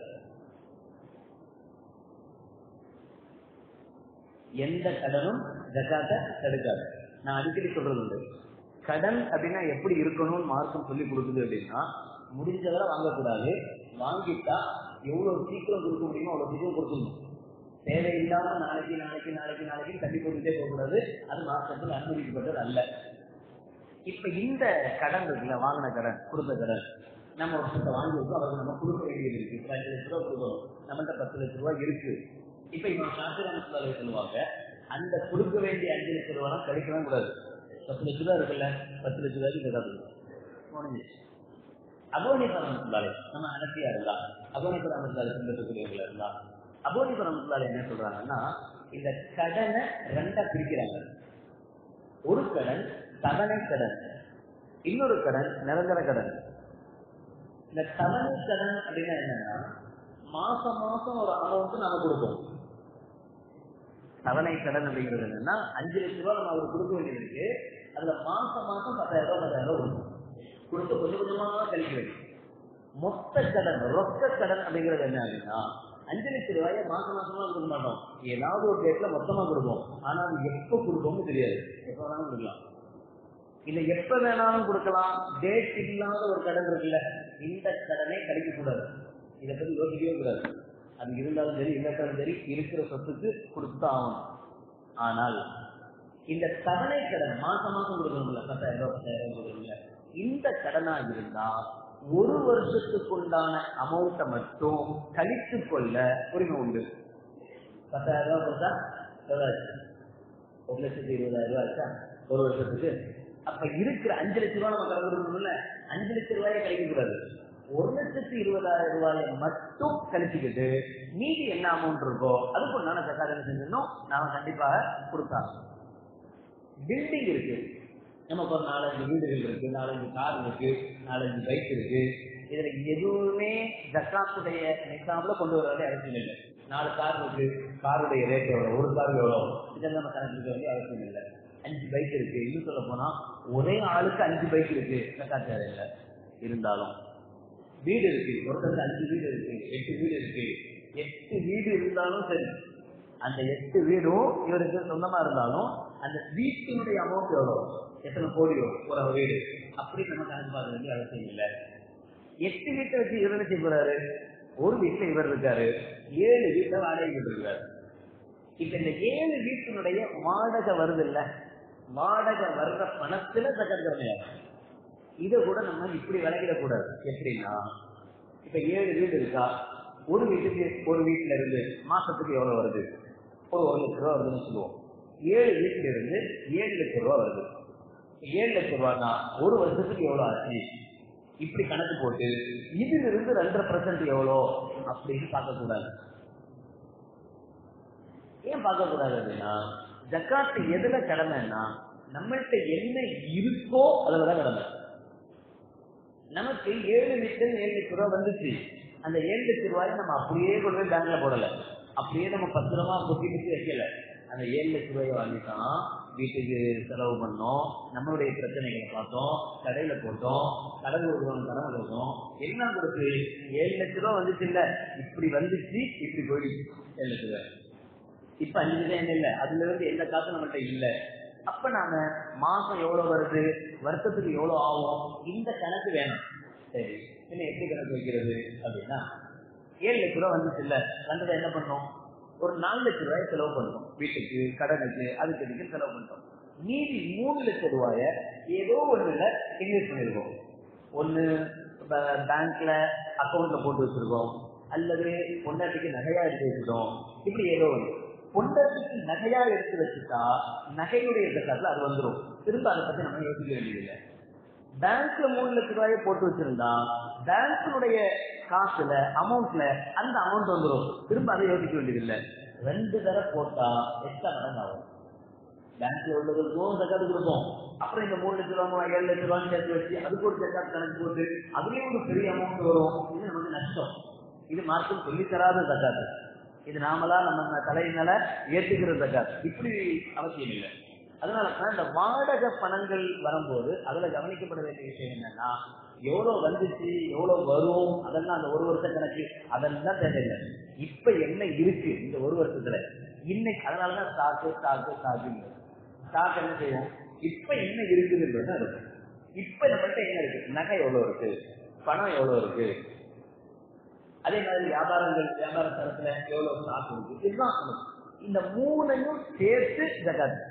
எந்த கடனும் ஜகாத்தை தடுக்காது. நான் அடிக்கடி சொல்றது உண்டு, கடன் அப்படின்னா எப்படி இருக்கணும்னு மார்க்கம் சொல்லி கொடுக்குது அப்படின்னா, முடிஞ்சவரை வாங்கக்கூடாது, வாங்கிட்டா எவ்வளவு சீக்கிரம் கொடுக்க முடியுமோ அவ்வளவு சீக்கிரம் கொடுக்கணும். தேவையில்லாம நாளைக்கு நாளைக்கு நாளைக்கு நாளைக்கு தள்ளி கொடுத்துட்டே போகக்கூடாது, அது மார்க்கத்தில் அனுமதிக்கப்பட்டது அல்ல. இப்ப இந்த கடன் இருக்குல்ல, வாங்கின கடன், கொடுத்த கடன், நம்ம ஒரு பத்தை வாங்கியிருக்கோம், அவருக்கு நம்ம கொடுக்க வேண்டியது இருக்கு. இப்ப அஞ்சு லட்ச ரூபாய் கொடுக்கணும், நம்மள்ட்ட பத்து லட்ச ரூபாய் இருக்கு. இப்ப இவன் ஷாஃபி ரஹ்மத்துல்லாஹி சொல்லுவாங்க, அந்த கொடுக்க வேண்டிய அஞ்சு லட்ச ரூபாய் கழிக்கலாம் கூடாது. பத்து லட்ச ரூபாய் இருக்குல்ல, பத்து லட்ச ரூபாய்க்கு முடிஞ்சு. அபூ ஹனீஃபா ரஹ்மத்துல்லாஹி, நம்ம ஹனஃபியா இருந்தா, அபூ ஹனீஃபா ரஹ்மத்துல்லாஹி பின்பற்றக்கூடியவங்களா இருந்தா, அபூ ஹனீஃபா ரஹ்மத்துல்லாஹி என்ன சொல்றாங்கன்னா, இந்த கடனை ரெண்டா பிரிக்கிறாங்க. ஒரு கடன் தவணை கடன், இன்னொரு கடன் நிரந்தர கடன். இந்த தவணை கடன் அப்படின்னா என்னன்னா, மாசம் மாசம் ஒரு அமௌண்ட் நாம கொடுப்போம். தவணை கடன் அப்படிங்கிறது என்னன்னா, அஞ்சு லட்சம் ரூபாய் நம்ம அவருக்கு கொடுக்க வேண்டியது இருக்கு, அதுல மாசம் மாசம் பத்தாயிரம் ரூபாய் பத்தாயிரம் ரூபாய் கொடுக்கும், கொடுத்து கொஞ்சம் கொஞ்சமா கழிக்க வேண்டும். மொத்த கடன் ரொக்க கடன் அப்படிங்கிறது என்ன அப்படின்னா, அஞ்சு லட்சம் ரூபாய மாசம் மாசமா கொடுக்க மாட்டோம், ஏதாவது ஒரு டேட்ல மொத்தமா கொடுப்போம். ஆனா அது எப்ப கொடுப்போம்னு தெரியாது, எப்ப வேணாலும் கொடுக்கலாம், இல்ல எப்ப வேணாலும் கொடுக்கலாம். டேட் இல்லாத ஒரு கடன் இருக்குல்ல, இந்த கடனை கழிக்க கூடாது, இதை பத்தி யோசிக்கவே கூடாது. அது இருந்தாலும் சரி இல்லாட்டாலும் சரி இருக்கிற சொத்துக்கு கொடுத்துதான் ஆகணும். ஆனால் இந்த தவணை கடன் மாசம் மாசம் கொடுக்கணும்ல, பத்தாயிரம் ரூபாய் பத்தாயிரம் ரூபாய் கொடுக்கணும்ல, இந்த கடனா இருந்தா ஒரு வருஷத்துக்குண்டான அமௌண்ட்டை மட்டும் கழித்து கொள்ள உரிமை உண்டு. பத்தாயிரம் ரூபாய் கொடுத்தா எவ்வளவு? ஒரு லட்சத்தி இருபதாயிரம் ரூபாய் ஆச்சா ஒரு வருஷத்துக்கு. அப்ப இருக்கிற அஞ்சு லட்சம் ரூபாய் நம்ம கடன் கொடுக்கணும்ல, அஞ்சு லட்சம் ரூபாயை கழிக்க கூடாது, ஒரு லட்சத்தி இருபதாயிரம் ரூபாயை மட்டும் கழிச்சுக்கிட்டு மீதி என்ன அமௌண்ட் இருக்கோ அதுக்கு உண்டான ஜகாத் செஞ்சோம் நாம கண்டிப்பாக கொடுத்தாங்க. பில்டிங் இருக்கு, நமக்கு ஒரு நாலஞ்சு வீடுகள் இருக்கு, நாலஞ்சு கார் இருக்கு, நாலஞ்சு பைக் இருக்கு, இதுல எதுவுமே ஜகாத்துடைய நிசாம்ல கொண்டு வர வேண்டிய அவசியம் இல்லை. நாலு கார் இருக்கு, காருடைய ரேட் எவ்வளவு, ஒரு கார் எவ்வளவு, இதெல்லாம் நம்ம கணக்கு வேண்டிய அவசியம் இல்லை. அஞ்சு பைக் இருக்கு, இன்னும் சொல்ல போனா ஒரே ஆளுக்கு அஞ்சு பைக் இருக்கு, ஜகாத் தேவையில்லை. இருந்தாலும் வீடு இருக்கு, ஒருத்தருக்கு அஞ்சு வீடு இருக்கு, எட்டு வீடு இருக்கு, எட்டு வீடு இருந்தாலும் சரி, அந்த எட்டு வீடும் இவருக்கு சொந்தமா இருந்தாலும் அந்த வீட்டினுடைய அமௌண்ட் எவ்வளவு, எத்தனை கோடியோ ஒரு வீடு, அப்படி நம்ம கணக்கு பார்க்க வேண்டிய அவசியம் இல்லை. எட்டு வீட்டை வச்சு இவர் என்ன செய்ய போறாரு, ஒரு வீட்டுல இவர் இருக்காரு, ஏழு வீட்டை வாடகை இருக்காரு. இப்ப இந்த ஏழு வீட்டினுடைய வாடகை வருது இல்ல, வாடகை வர்ற பணத்துல ஜகாத் கடமையாகும். இதை கூட நம்ம இப்படி விளக்கிடக்கூடாது. எப்படின்னா, இப்ப ஏழு வீடு இருக்கா, ஒரு வீட்டுக்கு ஒரு வீட்டுல இருந்து மாசத்துக்கு எவ்வளவு வருது, ஒரு ஒரு லட்சம் ரூபா வருதுன்னு சொல்லுவோம். ஏழு வீட்டுல இருந்து ஏழு லட்சம் ரூபா வருது, ஏழு லட்சம் ரூபாய்னா ஒரு வருஷத்துக்கு எவ்வளவு ஆச்சு, இப்படி கணக்கு போட்டு இதுல இருந்து ரெண்டரை பர்சன்ட் எவ்வளோ அப்படின்னு பார்க்க கூடாது. ஏன் பார்க்க கூடாது அப்படின்னா, ஜக்காத்து எதுல கடமைன்னா, நம்மள்கிட்ட என்ன இருக்கோ அதுலதான் கடமை. நமக்கு ஏழு லட்சம் ஏழு லட்சம் ரூபாய் வந்துச்சு, அந்த ஏழு லட்சம் ரூபாய் நம்ம அப்படியே கொண்டு போய் பேங்க்ல போடல, அப்படியே நம்ம பத்திரமா பொத்தி பொத்தி வைக்கல. அந்த ஏழு லட்சம் ரூபாயை வாங்கிட்டோம், வீட்டுக்கு செலவு பண்ணோம், நம்மளுடைய பிரச்சனைகளை பார்த்தோம், கடையில போட்டோம், கடை கொடுக்கணும், கடன் கொடுக்கணும், எல்லாம் கொடுத்து ஏழு லட்சம் ரூபாய் வந்துச்சு இல்ல, இப்படி வந்துச்சு, இப்படி போயிடுச்சு ஏழு லட்சம் ரூபாய். இப்ப அஞ்சு லட்சம் என்ன இல்லை, அதுல இருந்து எந்த காசும் நம்மகிட்ட இல்லை. அப்ப நாம மாசம் எவ்வளவு வருது, வருஷத்துக்கு எவ்வளவு ஆகும், இந்த கணக்கு வேணும். சரி, என்ன எப்படி கணக்கு வைக்கிறது அப்படின்னா, ஏழு லட்சம் ரூபாய் வந்துச்சு இல்ல, வந்ததை என்ன பண்ணோம், ஒரு நாலு லட்சம் ரூபாய் செலவு பண்ணோம், வீட்டுக்கு கடனுக்கு அதுக்கு இதுக்கு செலவு பண்ணோம். மீதி மூணு லட்சம் ரூபாய ஏதோ ஒண்ணுல இன்வெஸ்ட் பண்ணிருக்கோம். ஒண்ணு பேங்க்ல அக்கௌண்ட்ல போட்டு வச்சிருக்கோம், அல்லது பொண்டாட்டிக்கு நகையா எடுத்து வச்சுட்டோம். இப்படி ஏதோ ஒன்று பொண்டாட்டிக்கு நகையா எடுத்து வச்சுட்டா நகையுடைய ஜக்காத்துல அது வந்துடும். திரும்ப அதை பத்தி நம்ம யோசிக்க வேண்டியதில்லை. பேங்க்ல மூணு லட்சம் ரூபாயை போட்டு வச்சிருந்தா பேங்க்னுடைய காசுல அமௌண்ட்ல அந்த அமௌண்ட் வந்துடும். திரும்ப அதை யோசிக்க வேண்டியதில்லை. ரெண்டு தடவை போட்டா எக்ஸ்ட்ரா மடங்கு ஆகும். பேங்க்ல உள்ளதுக்கும் ஜக்காத்து கொடுப்போம், அப்புறம் இந்த மூணு லட்சம் ரூபாய் ஏழு லட்சம் ரூபாய் சேர்த்து வச்சு அதுக்கு ஒரு ஜக்காத்து கணக்கு போட்டு அதுலயும் ஒரு பெரிய அமௌண்ட் வரும். இது நமக்கு நஷ்டம். இது மார்க்கம் சொல்லி தராத ஜக்காத்து. இது நாமளா நம்ம தலையினால ஏற்றுக்கிற ஜக்காத்து. இப்படி அவசியம் இல்லை. அதனாலதான் இந்த வாடகை பணங்கள் வரும்போது அதுல கவனிக்கப்பட வேண்டிய விஷயம் என்னன்னா, எவ்வளவு வந்துச்சு எவ்வளவு வரும் அதெல்லாம் அந்த ஒரு வருஷ கணக்கு அதெல்லாம் தேவையில்லை. இப்ப என்ன இருக்கு இந்த ஒரு வருஷத்துல இன்னைக்கு, அதனாலதான் ஸ்டாக்கு ஸ்டாக்கு ஸ்டாக்கு ஸ்டாக் என்ன செய்வோம், இப்ப என்ன இருக்குதுன்றது இருக்கும். இப்ப நம்மகிட்ட என்ன இருக்கு, நகை எவ்வளவு இருக்கு, பணம் எவ்வளவு இருக்கு, அதே மாதிரி வியாபாரங்கள் வியாபார தரத்துல எவ்வளவு ஸ்டாக் இருக்கு, இதுதான் இந்த மூணையும் சேர்த்து ஜக்காத்து.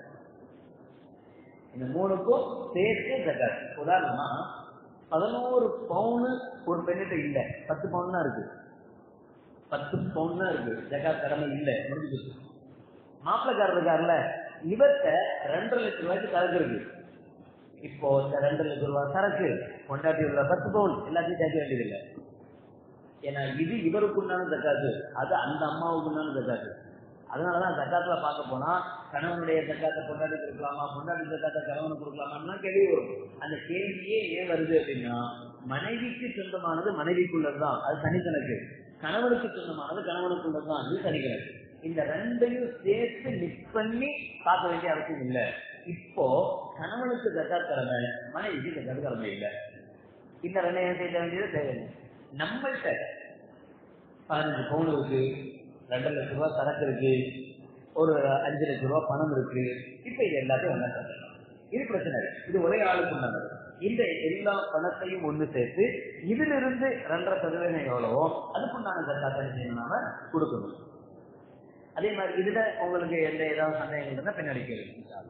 இந்த மூணுக்கும் சேர்த்து ஜக்காத்து. உதாரணமா பதினோரு பவுனு ஒரு பெண்ணிட்ட இல்ல, பத்து பவுன் தான் இருக்கு, பத்து பவுன் தான் இருக்கு, ஜக்காத் கடமை இல்லை, முடிஞ்சுச்சு. மாப்பிள்ளக்காரர் இருக்காருல, இவர்கிட்ட ரெண்டரை லட்சம் ரூபாய்க்கு சரக்கு இருக்கு. இப்போ இந்த ரெண்டு லட்சம் ரூபாய் சரக்கு கொண்டாட்டி உள்ள பத்து பவுன் எல்லாத்தையும் சேர்க்க வேண்டியதில்லை. ஏன்னா இது இவருக்கு உண்டான ஜக்காத்து, அது அந்த அம்மாவுக்கு உண்டான ஜக்காத்து. அதனாலதான் ஜக்காத்துல பார்க்க போனா கணவனுடைய ஜக்காத்தை கொண்டாடி கொடுக்கலாமா, கொண்டாடி ஜக்காத்தை கணவனுக்கு கொடுக்கலாமா கேள்வி வரும். அந்த கேள்வியே ஏன் வருது அப்படின்னா, மனைவிக்கு சொந்தமானது மனைவிக்குள்ளதுதான், அது தனிக்கணக்கு. கணவனுக்கு சொந்தமானது கணவனுக்குள்ளதுதான், அது தனிக்கணக்கு. இந்த ரெண்டையும் சேர்த்து மிக்ஸ் பண்ணி பார்க்க வேண்டிய அவசியம் இல்லை. இப்போ கணவனுக்கு ஜக்காத் கடமை, மனைவிக்கு ஜக்காத் கடமை இல்லை. இந்த ரெண்டையும் செய்ய வேண்டியது தேவையில்லை. நம்மள்கிட்ட பதினஞ்சு பவுன் இருக்கு, ரெண்டு லட்சம் ரூபாய் சரக்கு இருக்கு, ஒரு அஞ்சு லட்சம் ரூபாய் பணம் இருக்கு. இப்ப இது எல்லாத்தையும் ஒன்னா தரலாம், இது பிரச்சனை இல்லை. இது ஒரே ஆளுக்கு உண்டானது. இந்த எல்லா பணத்தையும் ஒண்ணு சேர்த்து இதுல இருந்து ரெண்டரை சதவீதம் எவ்வளவோ அதுக்குண்டான ஜக்காத்தை செய்யணும்னால கொடுக்கணும். அதே மாதிரி இதுல உங்களுக்கு எந்த ஏதாவது சந்தேகம் இருந்தா பின்னாடி கேள்வி.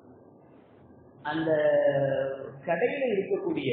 அந்த கடையில இருக்கக்கூடிய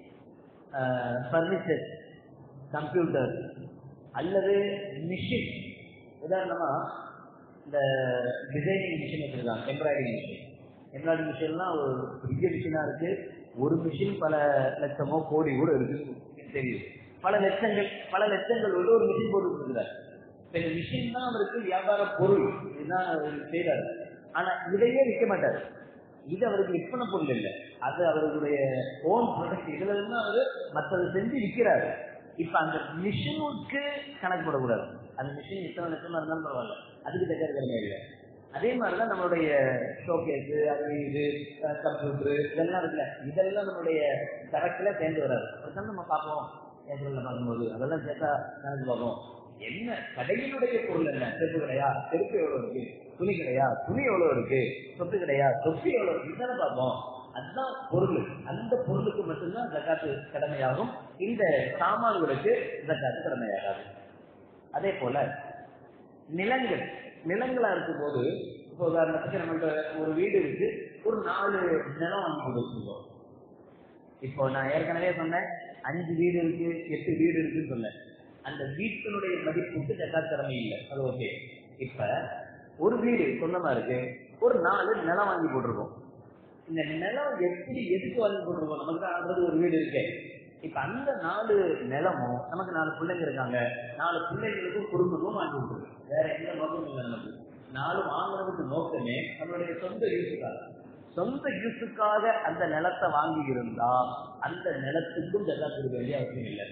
பர்னிச்சர், கம்ப்யூட்டர் அல்லது மிஷின், உதாரணமா இந்த டிசைனிங் மிஷின் வச்சிருக்காங்க, எம்ப்ராய்டரிங் மிஷின். எம்ப்ராய்டரிங் மிஷின்லாம் ஒரு பெரிய மிஷினா இருக்கு. ஒரு மிஷின் பல லட்சமோ கோடி கூட இருக்கு தெரியுது. பல லட்சங்கள் பல லட்சங்கள் உள்ள ஒரு மிஷின் போட்டு கொடுக்குறாரு. இந்த மிஷின் தான் அவருக்கு வியாபார பொருள், இதுதான் செய்யறாரு. ஆனா இதையே விற்க மாட்டாரு. இது அவருக்கு விற்பனை பொருள் இல்லை, அது அவருடைய ஓன் ப்ரொடக்ட். இதுல இருந்து அவரு மற்றது செஞ்சு விற்கிறாரு. இப்ப அந்த மிஷினுக்கு கணக்கு போடக்கூடாது. அந்த மிஷின் எத்தனை லட்சமா இருந்தாலும் பரவாயில்ல, அதுக்கு தக்க கடமை இல்லை. அதே மாதிரிதான் நம்மளுடைய ஷோகேஸ், அது இது கம்ப்யூட்டரு இதெல்லாம் இருக்குல்ல, இதெல்லாம் நம்மளுடைய சரக்குல சேர்ந்து வராது. அதுதான் நம்ம பார்ப்போம் ஏப்ரல்ல பார்க்கும்போது அதெல்லாம் சேர்த்தா கணக்கு பார்ப்போம். என்ன கடையினுடைய பொருள் என்ன, செருப்பு கடையா, செருப்பு எவ்வளவு இருக்கு, துணி கடையா, துணி எவ்வளவு இருக்கு, சொத்து கடையா, சொத்து எவ்வளவு இருக்கு, இதுதானே பார்ப்போம். அதுதான் பொருள். அந்த பொருளுக்கு மட்டும்தான் ஜக்காத்து கடமையாகும். இந்த சாமான்களுக்கு ஜக்காத்து கடமையாகாது. அதே போல நிலங்கள், நிலங்களா இருக்கும் போது, இப்போ உதாரணத்துக்கு நம்மள்ட்ட ஒரு வீடு இருக்கு, ஒரு நாலு நிலம் வாங்கி கொடுத்துருக்கோம். இப்போ நான் ஏற்கனவே சொன்னேன், அஞ்சு வீடு இருக்கு, எட்டு வீடு இருக்குன்னு சொன்னேன். அந்த வீட்டினுடைய மதிப்புக்கு ஜக்காத் கடமை இல்லை, அது ஓகே. இப்ப ஒரு வீடு சொந்தமா இருக்கு, ஒரு நாலு நிலம் வாங்கி போட்டிருக்கோம். இந்த நிலம் எப்படி எதுக்கு வாங்கி போட்டிருக்கோம், நமக்கு தான் ஆல்ரெடி ஒரு வீடு இருக்கு. இப்ப அந்த நாலு நிலமும் நமக்கு நாலு பிள்ளைங்க இருக்காங்க, நாலு பிள்ளைங்களுக்கும் குடும்பமும் வாங்கி கொடுத்துருக்கு. வேற எந்த நோக்கமும் இல்லை நமக்கு. நாலு வாங்குறதுக்கு நோக்கமே நம்மளுடைய சொந்த யூஸுக்காக. சொந்த யூஸுக்காக அந்த நிலத்தை வாங்கி இருந்தா அந்த நிலத்துக்கும் ஜக்காத் கொடுக்க வேண்டிய அவசியம் இல்லை.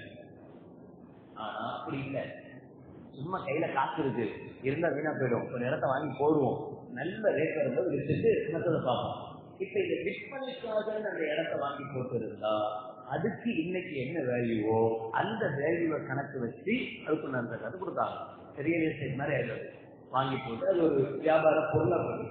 ஆனா அப்படி இல்லை, சும்மா கையில காசு இருக்கு இருந்தா வீணா போயிடும், ஒரு இடத்த வாங்கி போடுவோம், நல்ல ரேட் வரும்போது விட்டுட்டு மற்றதை பார்ப்போம். இப்ப இந்த விற்பனைக்காக அந்த இடத்த வாங்கி போட்டு இருந்தா அதுக்கு இன்னைக்கு என்ன வேல்யூவோ அந்த வேல்யூவை கணக்கு வச்சு அதுக்கு நான் ஜக்காத் கொடுத்தாங்க. ரியல் எஸ்டேட் மாதிரி ஆயிடுது, வாங்கி போட்டு அது ஒரு வியாபார பொருளா போகுது.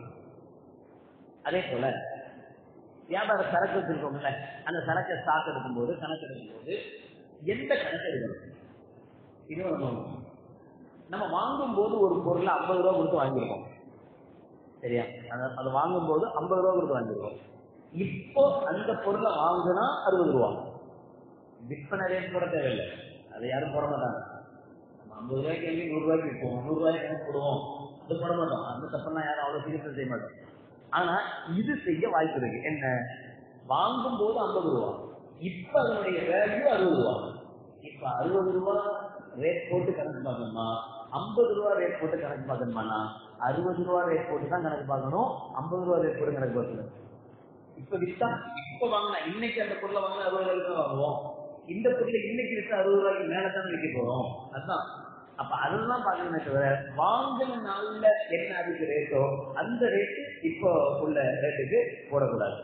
அதே போல வியாபார சரக்கு வச்சிருக்கோம்ல, அந்த சரக்கை ஸ்டாக் எடுக்கும்போது கணக்கு எடுக்கும்போது எந்த கணக்கு எடுக்கணும், இதுவும் நம்ம நம்ம வாங்கும் போது ஒரு பொருளை ஐம்பது ரூபா கொடுத்து வாங்கிருக்கோம், சரியா? அதை வாங்கும் போது ஐம்பது ரூபா கொடுத்து வாங்கிருக்கோம். இப்போ அந்த பொருளை வாங்கினா அறுபது ரூபா, விற்பனை ரேட் கூட தேவையில்லை, அதை யாரும் போட மாட்டாங்க. நம்ம ஐம்பது ரூபாய்க்கு எங்கேயும் நூறு ரூபாய்க்கு விற்போம், நூறு ரூபாய்க்கு எனக்கு போடுவோம், அது போட மாட்டோம். அந்த தப்பெல்லாம் யாரும் அவ்வளவு சீக்கிரம் செய்ய மாட்டோம். ஆனா இது செய்ய வாய்ப்பு இருக்கு. என்ன, வாங்கும் போது ஐம்பது ரூபா, இப்ப அதனுடைய வேல்யூ அறுபது ரூபா. இப்ப அறுபது ரூபா ரேட் போட்டு கணக்கு பார்க்கணுமா, ஐம்பது ரூபா ரேட் போட்டு கணக்கு பார்க்கணுமானா அறுபது ரூபா ரேட் போட்டு தான் கணக்கு பார்க்கணும், ஐம்பது ரூபா ரேட் போட்டு கணக்கு பார்க்கணும். இப்ப வித்தா இப்ப வாங்கினா இன்னைக்கு அந்த பொருளை வாங்கினா அறுபது ரூபாய்க்கு தான் வாங்குவோம். இந்த பொருளை இன்னைக்கு வித்தா அறுபது ரூபாய்க்கு மேலதான் விற்க போறோம். அதுதான். அப்ப அதெல்லாம் பாக்கணுமே தவிர வாங்கின நாள்ல என்ன அதுக்கு ரேட்டோ அந்த ரேட்டு இப்போ உள்ள ரேட்டுக்கு போடக்கூடாது.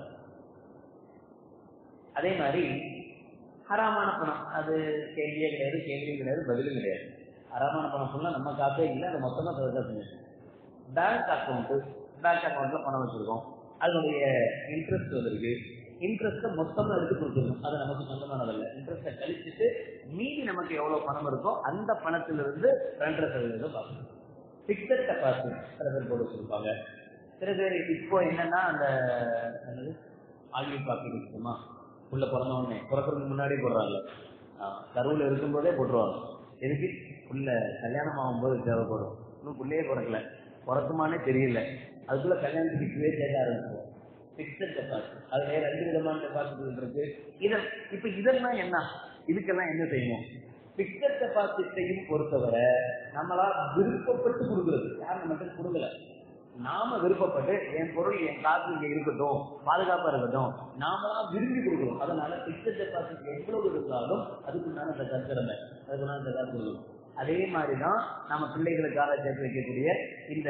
அதே மாதிரி ஹராமான பணம், அது கேள்வியே கிடையாது, கேள்வியும் கிடையாது, பதிலும் கிடையாது. ஹராமான பணம் சொன்னா நம்ம காசே இல்லை, அதை மொத்தமா தவிர்க்க. பேங்க் அக்கௌண்ட், பேங்க் அக்கௌண்ட்ல பணம் வச்சிருக்கோம், அதனுடைய இன்ட்ரெஸ்ட் வந்துருக்கு, இன்ட்ரெஸ்ட்டை மொத்தமா எடுத்து கொடுத்துருக்கோம், அது நமக்கு சொந்தமானதில்லை. இன்ட்ரெஸ்ட்டை கழிச்சுட்டு மீதி நமக்கு எவ்வளவு பணம் இருக்கோ அந்த பணத்திலிருந்து ரெண்டரை சதவீதம் பார்க்கணும். பிக்சட் டெபாசிட் சில பேர் போட்டு வச்சிருப்பாங்க. சில பேர் இப்போ என்னன்னா அந்த ஆல்வி காப்பீடு இருக்குமா, உள்ள பிறந்தவொடனே பிறக்கிறதுக்கு முன்னாடியே போடுறாங்க, கருவில் இருக்கும்போதே போட்டுருவாங்க. எதுக்கு, உள்ள கல்யாணம் ஆகும்போது தேவைப்படும். இன்னும் பிள்ளையே பிறக்கல, பிறக்குமானே தெரியல, அதுக்குள்ள கல்யாணத்துக்கு இப்பவே சேர்க்க ஆரம்பிச்சிடும். பிக்சட் டெபாசிட், அதுல ரெண்டு விதமான டெபாசிட் இருக்கு. இதன் இப்ப இதெல்லாம் என்ன, இதுக்கெல்லாம் என்ன செய்யணும்? பிக்சட் டெபாசிட்டையும் பொறுத்தவரை நம்மளா விருப்பப்பட்டு கொடுக்குறது, யாரும் மட்டும் கொடுக்கல, நாம விருப்பப்பட்டு என் பொருள் என் காசு இங்க இருக்கட்டும், பாதுகாப்பா இருக்கட்டும், நாமளா விரும்பி கொடுக்கணும். அதனால பிக்சட் டெபாசிட் எவ்வளவு இருந்தாலும் அதுக்குண்டான அந்த கருத்திறமை, அதுக்குண்டான அந்த காசு கொடுக்கணும். அதே மாதிரிதான் நம்ம பிள்ளைகளுக்காக சேர்த்து வைக்கக்கூடிய இந்த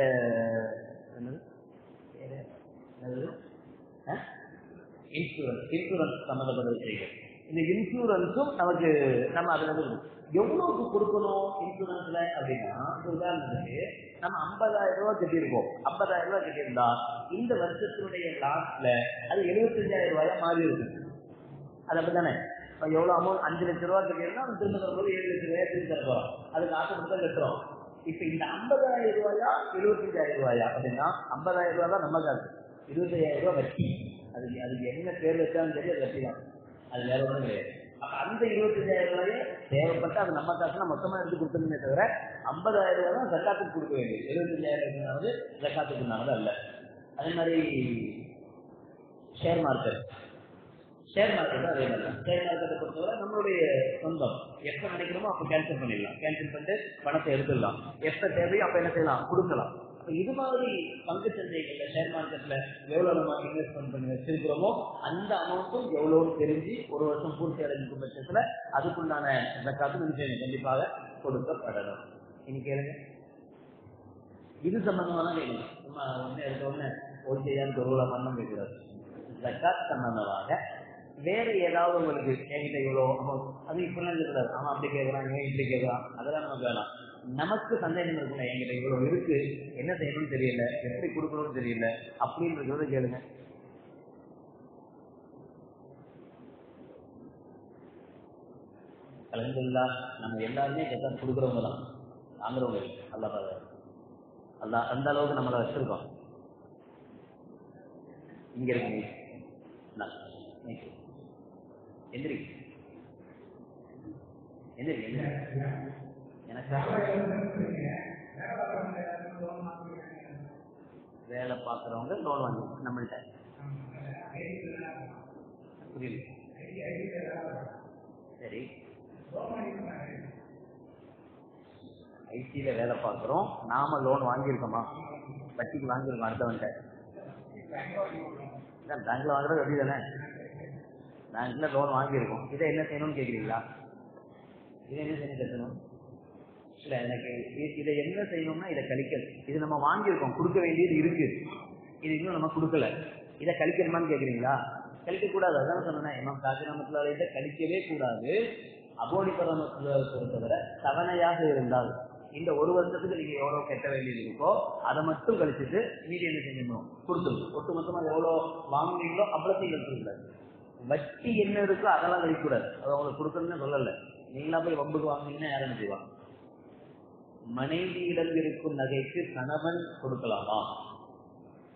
இன்சூரன்ஸ், இன்சூரன்ஸ் சம்பந்தப்பட்ட விஷயங்கள். இந்த இன்சூரன்ஸும் நமக்கு நம்ம அதுல எவ்வளவுக்கு கொடுக்கணும் இன்சூரன்ஸ்ல அப்படின்னா, உதாரணத்துக்கு நம்ம ஐம்பதாயிரம் ரூபாய் கட்டியிருக்கோம், ஐம்பதாயிரம் ரூபாய் கட்டியிருந்தா இந்த வருஷத்தினுடைய லாஸ்ட்ல அது எழுபத்தஞ்சாயிரம் ரூபாயா மாறி இருக்கு. அது அப்படித்தானே, எவ்வளவு அமௌண்ட், அஞ்சு லட்சம் ரூபாய் கட்டியிருந்தா நம்ம திரும்ப வரும்போது ஏழு லட்சம் ரூபாய் திரும்ப தருவோம், அதுக்கு ஆசைப்பட்டு தான் கட்டுறோம். இப்ப இந்த ஐம்பதாயிரம் ரூபாயா எழுபத்தஞ்சாயிரம் ரூபாயா அப்படின்னா ஐம்பதாயிரம் ரூபாய் தான் நம்ம காசு, இருபத்தையாயிரம் ரூபாய் வட்டி. அதுக்கு அதுக்கு என்ன பேர் வச்சாலும் சரி அது வட்டி தான், அது வேற ஒன்றும் கிடையாது. அப்ப அந்த இருபத்தஞ்சாயிரம் ரூபாயே தேவைப்பட்டு அது நம்ம காசுனா மொத்தமா எடுத்து கொடுத்தோமே தவிர ஐம்பதாயிரம் ரூபாய் தான் ஜக்காத்துக்கு கொடுக்க வேண்டியது, எழுபத்தஞ்சாயிரம் ஜக்காத்துக்கு இருந்தாலும் அல்ல. அதே மாதிரி ஷேர் மார்க்கெட், ஷேர் மார்க்கெட் அதே மாதிரி தான். ஷேர் மார்க்கெட்டை பொறுத்தவரை நம்மளுடைய சொந்தம், எப்ப நினைக்கிறோமோ அப்ப கேன்சல் பண்ணிடலாம், கேன்சல் பண்ணிட்டு பணத்தை எடுத்துடலாம், எப்ப தேவையோ அப்ப என்ன செய்யலாம், கொடுக்கலாம். இது மாதிரி பங்கு சந்தைகள்ல ஷேர் மார்க்கெட்ல எவ்வளவு நம்ம இன்வெஸ்ட்மெண்ட் பண்ணி வச்சிருக்கிறோமோ அந்த அமௌண்ட்டும் எவ்வளவுன்னு தெரிஞ்சு ஒரு வருஷம் பூர்த்தி அடைஞ்சிருக்கும் பட்சத்துல அதுக்குண்டான ஜக்காத்து நிச்சயம் கண்டிப்பாக கொடுக்கப்படணும். இனி கேளுங்க, இது சம்பந்தமா தான் கேட்கணும். சும்மா ஒண்ணு எடுத்த உடனே ஒரு செய்யாத பொருளை பண்ண கேட்கக்கூடாது. ஜக்காத் சம்பந்தமாக வேற ஏதாவது உங்களுக்கு என்கிட்ட இவ்வளோ அமௌண்ட், அது இப்பெல்லாம் இருக்கக்கூடாது, அவன் அப்படி கேட்கறான் இவன் இப்படி கேட்கறான், அதெல்லாம் நமக்கு வேணாம். நமக்கு சந்தேகம் இருக்குல்ல, என்கிட்ட இவ்வளவு இருக்கு, என்ன செய்யணும்னு தெரியல, எப்படி கொடுக்கணும்னு தெரியல அப்படின்றத கேளுங்க. அல்ஹம்துலில்லாஹ் நம்ம எல்லாருமே ஜக்காத் கொடுக்குறவங்க தான், வாங்குறவங்க அல்லாஹ் அல்லாஹ் அந்த அளவுக்கு நம்மளை வச்சிருக்கோம். இங்க இருக்கு எந்திரி எந்திரி எனக்கு வேலை பார்க்குறவங்க லோன் வாங்கி நம்மள்கிட்ட புரியல. சரி, ஐடியில வேலை பார்க்குறோம், நாம லோன் வாங்கியிருக்கோமா, வட்டிக்கு வாங்கியிருக்கோம் அடுத்தவன்ட்ட. பேங்க்ல வாங்குறது வட்டி தானே, பேங்க்ல லோன் வாங்கியிருக்கோம், இதை என்ன செய்யணும்னு கேட்குறீங்களா? இதை என்ன செய்யணும் கட்டணும் இல்ல, எனக்கு இதை என்ன செய்யணும்னா இதை கழிக்கணும். இது நம்ம வாங்கியிருக்கோம், கொடுக்க வேண்டியது இருக்கு, இது இன்னும் நம்ம கொடுக்கல, இதை கழிக்கணுமான்னு கேட்குறீங்களா? கழிக்க கூடாது, அதான் சொன்னேன். இமாம் ஷாஃபி ரஹ்மத்துல்லாஹி இதை கழிக்கவே கூடாது. அபூ ஹனீஃபா ரஹ்மத்துல்லாஹி பொறுத்தவரை தவணையாக இருந்தால் இந்த ஒரு வருஷத்துக்கு நீங்க எவ்வளவு கட்ட வேண்டியது இருக்கோ அதை மட்டும் கழிச்சுட்டு மீதி என்ன செஞ்சிடணும், கொடுத்துருங்க. ஒட்டு மொத்தமா எவ்வளவு வாங்குறீங்களோ அவ்வளோத்தையும் கழிச்சுக்கூடாது. வட்டி என்ன இருக்கோ அதெல்லாம் கழிக்கூடாது, அதை உங்களுக்கு கொடுக்கணும்னு சொல்லலை. நீங்களா போய் வம்புக்கு வாங்கினீங்கன்னா யாரும் செய்வாங்க. மனைவியிடம் இருக்கும் நகைக்கு கணவன் கொடுக்கலாமா?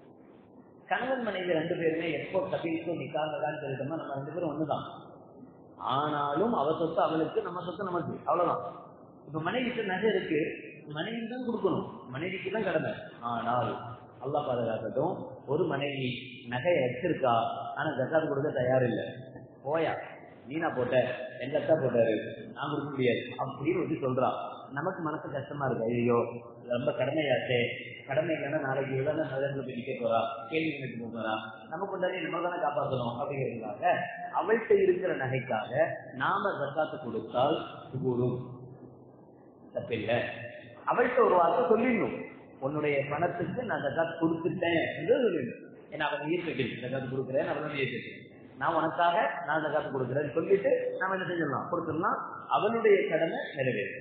கணவன் மனைவி ரெண்டு பேருமே எப்போ கபிலுக்கும் நிக்காகதான் சொல்லிட்டோமா நம்ம ரெண்டு பேரும் ஒண்ணுதான். ஆனாலும் அவ சொத்து அவளுக்கு, நம்ம சொத்து நமக்கு, அவ்வளவுதான். இப்ப மனைவிக்கு நகை இருக்கு, மனைவி தான் கொடுக்கணும், மனைவிக்கு தான் கடமை. ஆனால் அல்லாஹ் பாதுகாக்கட்டும், ஒரு மனைவி நகையை வச்சிருக்கா ஆனா ஜக்காத் கொடுக்க தயார் இல்லை, போயா நீனா போட்ட எங்க அத்தா போட்டாரு நான் கொடுக்க முடியாது அப்படின்னு வந்து சொல்றான். நமக்கு மனசு கஷ்டமா இருக்கு, ஐயோ ரொம்ப கடமையாச்சே, கடமை இல்லைன்னா நாளைக்கு எவ்வளவு நகரத்துல போய் நிக்க போறா, கேள்வி கேட்டு போறா, நம்ம கொண்டாடி நம்ம தானே காப்பாற்றணும் அப்படிங்கிறதுக்காக அவள்கிட்ட இருக்கிற நகைக்காக நாம ஜக்காத்து கொடுத்தால் கூடும், தப்பில்லை. அவள்கிட்ட ஒரு வார்த்தை சொல்லிடணும், உன்னுடைய பணத்துக்கு நான் ஜக்காத் கொடுத்துட்டேன் என்று சொல்லிடணும். ஏன்னா அவன் நீர் வைக்கணும், ஜக்காத்து கொடுக்குறேன் அவன் நீர் வைக்கணும், நான் உனக்காக நான் ஜக்காத்து கொடுக்குறேன்னு சொல்லிட்டு நாம என்ன செஞ்சிடலாம், கொடுத்துடலாம். அவனுடைய கடமை நிறைவேறும்.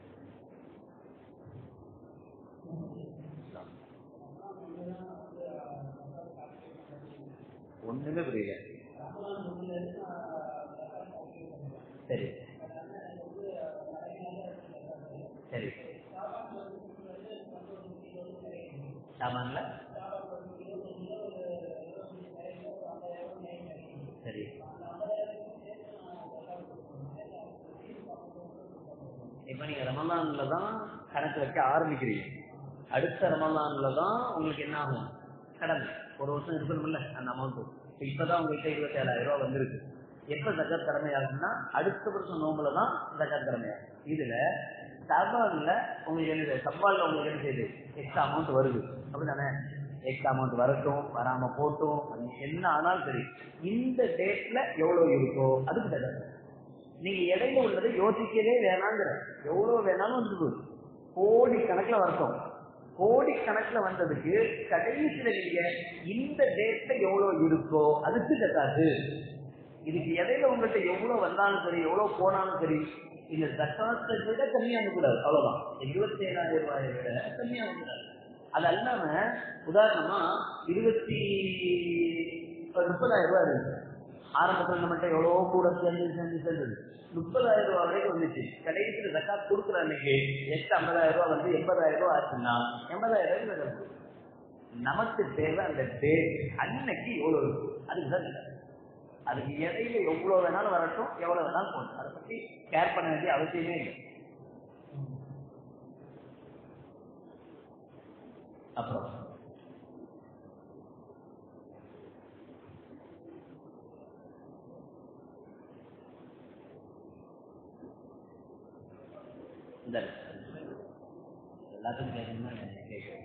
ஒண்ணுமே புரியல. சரி சரி சாமான்ல சரி இப்ப நீங்க ரமலான்ல தான் கணக்கு வைக்க ஆரம்பிக்கிறீங்க, அடுத்த ரமலான்ல தான் உங்களுக்கு என்ன ஆகும், கடமை ஒரு வருஷம் இருக்கணும்ல அந்த அமௌண்ட். இப்பதான் உங்கள்கிட்ட இருபத்தி ஏழாயிரம் ரூபாய் வந்திருக்கு, எப்ப ஜக்காத் கடமை ஆகுதுன்னா அடுத்த வருஷம் நோம்புல தான் ஜக்காத் கடமையாகும். இதுல சவால்ல உங்களுக்கு என்ன, சவால்ல உங்களுக்கு என்ன செய்யுது, எக்ஸ்ட்ரா அமௌண்ட் வருது அப்படிதானே, எக்ஸ்ட்ரா அமௌண்ட் வரட்டும் வராம போட்டும் என்ன ஆனாலும் சரி, இந்த டேட்ல எவ்வளவு இருக்கோ அதுக்கு ஜக்காத். நீங்க இடையில உள்ளதை யோசிக்கவே வேணாங்கிற, எவ்வளவு வேணாலும் வந்து கோடி கணக்குல வரட்டும், கோடி கணக்குல வந்ததுக்கு கடைசியில நீங்க இந்த டேட்ல எவ்வளவு இருக்கோ அதுக்கு ஜக்காத்து. இதுக்கு இடையில உங்கள்கிட்ட எவ்வளவு வந்தாலும் சரி எவ்வளவு போனாலும் சரி இந்த ஜக்காத்தை விட கம்மியாக கூடாது, அவ்வளவுதான். இருபத்தி ஏழாயிரம் ரூபாயை விட கம்மியாக கூடாது. அது அல்லாம உதாரணமா இருபத்தி முப்பதாயிரம் ரூபாய் இருக்கு, ஆரம்பத்துல நம்மகிட்ட எவ்வளவோ கூட சேர்ந்து சேர்ந்து சேர்ந்தது முப்பதாயிரம் ரூபாய் வரைக்கும் வந்துச்சு, கடைசியில் ஜக்காத் கொடுக்குற அன்னைக்கு எட்டு ஐம்பதாயிரம் ரூபாய் வந்து எண்பதாயிரம் ரூபாய் ஆச்சுன்னா எண்பதாயிரம் ரூபாய் நமக்கு தேவை அந்த டேட் அன்னைக்கு எவ்வளவு இருக்கு அதுக்குதான். அதுக்கு இடையில எவ்வளவு வேணாலும் வரட்டும் எவ்வளவு வேணாலும் போகணும், அதை பத்தி கேர் பண்ண வேண்டிய அவசியமே இல்லை. அப்புறம் எல்லாத்துக்கும் கேட்கணும்னா கேட்க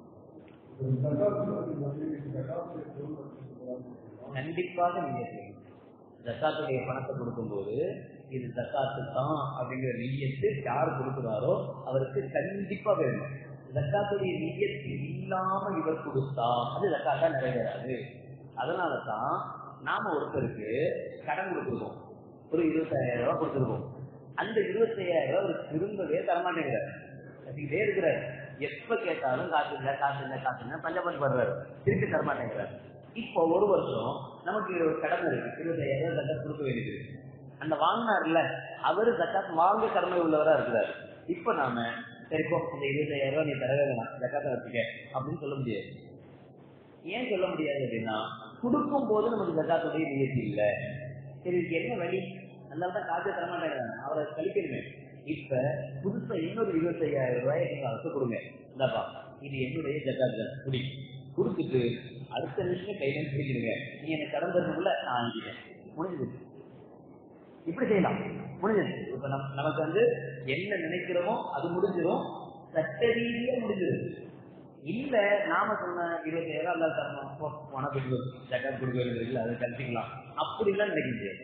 கண்டிப்பாக நீங்க ஜக்காத்துடைய பணத்தை கொடுக்கும் போது இது ஜக்காத்து தான் அப்படிங்கிற நியத்து யார் கொடுக்கிறாரோ அவருக்கு கண்டிப்பா வேணும். ஜக்காத்துடைய நியத்து இல்லாம இவர் கொடுத்தா அது ஜக்காத்தா நிறைவேறாது. அதனாலதான் நாம ஒருத்தருக்கு கடன் கொடுத்துருக்கோம், ஒரு இருபத்தாயிரம் ரூபாய் கொடுத்துருக்கோம், அந்த இருபத்தி ஐயாயிரம் ரூபாய் அவர் திரும்பவே தரமாட்டேங்கிறார், கட்டிக்கிட்டே இருக்கிறார், எப்ப கேட்டாலும் காசு இல்லை காசு இல்லை காசு இல்லை பஞ்சபஞ்சு படுறாரு, திருப்பி தரமாட்டேங்கிறார். இப்போ ஒரு வருஷம் நமக்கு ஒரு கடமை இருக்கு, இருபத்தி ஐயாயிரம் ரூபாய் ஜக்காத் கொடுக்க வேண்டியது. அந்த வாங்கினார்ல அவரு ஜக்காத் வாங்க கடமை உள்ளவரா இருக்கிறார். இப்ப நாம சரிப்போ இந்த இருபத்தி ஐயாயிரம் ரூபாய் நீ தரவே வேணாம் ஜக்காத்தை வச்சுக்க அப்படின்னு சொல்ல முடியாது. ஏன் சொல்ல முடியாது அப்படின்னா கொடுக்கும் போது நமக்கு ஜக்காத்துடைய நியதி இல்லை. சரி இதுக்கு என்ன வழி, அதனாலதான் காசை தரமாட்டேங்கிறாங்க, அவரை கழிக்கணுமே. இப்ப புதுசா இன்னொரு இருபத்தி ஐயாயிரம் ரூபாய் நீங்க அவருக்கு கொடுங்க, இந்தாப்பா இது என்னுடைய ஜக்காத் குடி கொடுத்துட்டு அடுத்த நிமிஷமே கையில செஞ்சிருங்க, நீ எனக்கு கடன் தரணும்ல நான் அஞ்சுட்டேன், முடிஞ்சது. இப்படி செய்யலாம், முடிஞ்சது. இப்ப நம் நமக்கு வந்து என்ன நினைக்கிறோமோ அது முடிஞ்சிடும், சட்ட ரீதியா முடிஞ்சிடும். இல்ல நாம சொன்ன இருபத்தி ஐயாயிரம் அல்லா தரணும் உனக்கு ஜக்காத் கொடுக்க வேண்டியது அதை கழிச்சிக்கலாம் அப்படிலாம் நினைக்க முடியாது.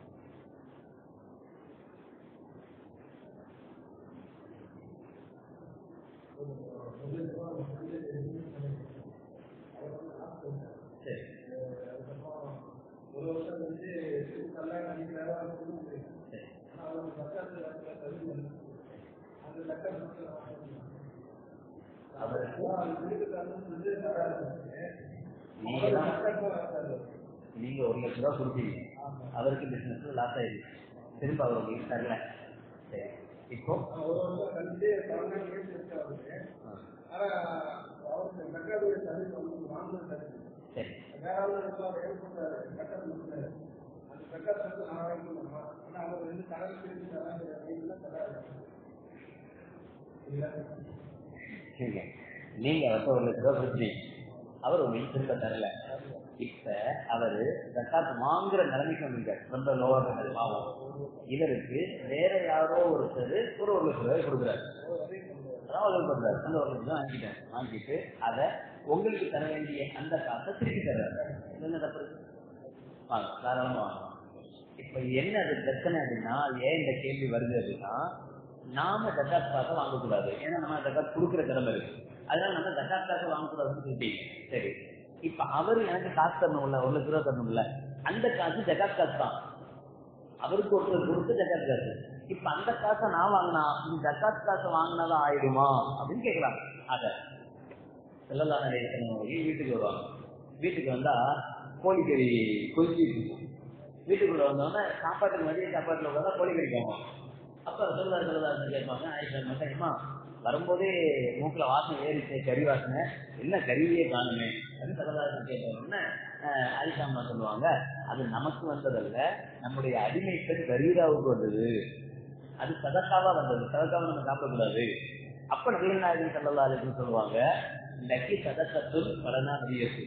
ஒரு வருஷம் வந்து நீங்க ஒரு லட்சம் ரூபாய் கொடுத்தீங்க, அவருக்கு பிசினஸ் லாஸ் ஆயிடுச்சு, திரும்ப அவர் உங்களுக்கு தரல. சரி இப்போ ஒரு வருஷம் கழிச்சு பதினாறு ஆனா அவருக்கு மெட்ராவுடைய சர்வீஸ் வந்து வாங்கினது சரி வேற கட்டணம் ஜக்காத் வந்து நான் வாங்கிக்கணுமா? ஆனா அவர் வந்து கடன் பிரிச்சு தராங்க அப்படின்லாம் தராது. நீங்க அவர்கிட்ட ஒரு லட்ச ரூபா கொடுத்தீங்க, அவர் உங்களுக்கு திரும்ப தரல. இப்ப அவரு ஜக்காத் வாங்குற நிலைமைக்கு வந்திருக்காரு, ரொம்ப லோவர் பாவம். இவருக்கு வேற யாரோ ஒருத்தர் ஒரு ஒரு லட்ச ரூபாய் கொடுக்குறாரு, பண்றாரு. அந்த ஒரு லட்சம் வாங்கிட்டேன், வாங்கிட்டு அதை உங்களுக்கு தர வேண்டிய அந்த காசை திருப்பி தர்றாரு. என்ன தப்பு? வாங்க, தாராளமா வாங்க. இப்ப என்ன அது பிரச்சனை அப்படின்னா, ஏன் இந்த கேள்வி வருது அப்படின்னா, நாம ஜக்காத் காசை வாங்கக்கூடாது. ஏன்னா நம்ம ஜக்காத் கொடுக்குற திறமை இருக்கு, அதனால நம்ம ஜக்காத் காசை வாங்கக்கூடாதுன்னு சொல்லிட்டீங்க. சரி, இப்ப அவரு எனக்கு காசு தரணும்ல, ஒரு லட்ச ரூபா தரணும்ல, அந்த காசு ஜக்காத் காசு தான், அவருக்கு ஒருத்தர் கொடுத்து ஜக்காத் காசு. இப்ப அந்த காசை நான் வாங்கினா இந்த ஜக்காத் காசை வாங்கினதா ஆயிடுமா அப்படின்னு கேட்கலாம். அத செல்லலான வீட்டுக்கு வருவாங்க. வீட்டுக்கு வந்தா கோழிக்கறி கொதிச்சு வீட்டுக்குள்ள வந்தோன்னா சாப்பாட்டுக்கு மதிய சாப்பாட்டுல உட்காந்தா கோழிக்கறி போவோம். அப்ப செல்லா செல்லா கேட்பாங்க, ஆயிஷா மட்டும்மா வரும்போதே மூக்குல வாசனை ஏறிச்சு, கறி வாசனை, என்ன கறியே காணுமே அப்படின்னு செல்லதாசன் கேட்டோம்னா ஆயிஷா சொல்லுவாங்க, அது நமக்கு வந்ததல்ல, நம்முடைய அடிமை பெண் கரீராவுக்கு வந்தது, அது சதக்காவா வந்தது, சதக்காவை நம்ம சாப்பிடக்கூடாது. அப்ப நபிகள் நாயகம் ஸல்லல்லாஹு அலைஹி வஸல்லம் சொல்லுவாங்க, லக்கி சதக்கத்துல் பலனா நபியத்து,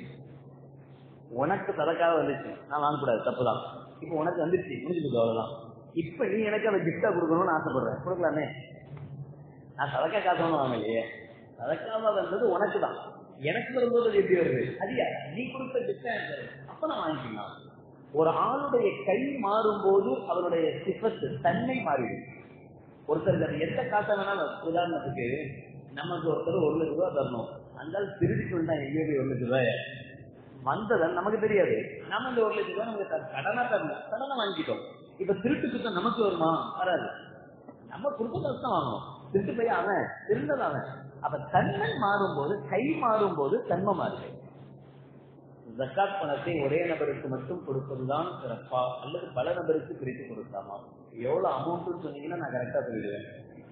உனக்கு சதக்காக வந்துச்சு, நான் வாங்கக்கூடாது, தப்புதான். இப்ப உனக்கு வந்துருச்சு, முடிஞ்சுட்டு அவ்வளவுதான். இப்ப நீ எனக்கு அதை கிஃப்டா கொடுக்கணும்னு ஆசைப்படுறேன், கொடுக்கலாமே. நான் சதக்கா காசு வாங்கலையே, சதக்காவா வந்தது உனக்கு தான், எனக்கு வரும்போது அது எப்படி வருது? அதிகா நீ கொடுத்த கிஃப்டா அப்ப நான் வாங்கிக்கலாம். ஒரு ஆளுடைய கை மாறும் போது அவருடைய சிஃபத்து தன்மை மாறிடும். ஒருத்தருக்கு எந்த காசை வேணாலும், உதாரணத்துக்கு நமக்கு ஒருத்தர் ஒரு லட்ச ரூபாய் தரணும், அந்த திருடிட்டு வந்தா எங்கேயோ போய் ஒரு லட்ச ரூபாய் வந்ததன் நமக்கு தெரியாது, நம்ம இந்த ஒரு லட்ச ரூபாய் நமக்கு கடனா தரணும், கடனை வாங்கிட்டோம். இப்ப திருட்டு குத்தம் நமக்கு வருமா? வராது, நம்ம கொடுத்த காசு தான் வாங்கணும். திருட்டு போய் அவன் திருந்தது அவன். அப்ப தன்மை மாறும் போது, கை மாறும் போது தன்மை மாறுது. ஜக்காத் பணத்தை ஒரே நபருக்கு மட்டும் கொடுப்பதுதான் சிறப்பா, அல்லது பல நபருக்கு பிரித்து கொடுக்கலாமா? எவ்வளவு அமௌண்ட் சொன்னீங்கன்னா நான் கரெக்டா சொல்லிடுவேன்.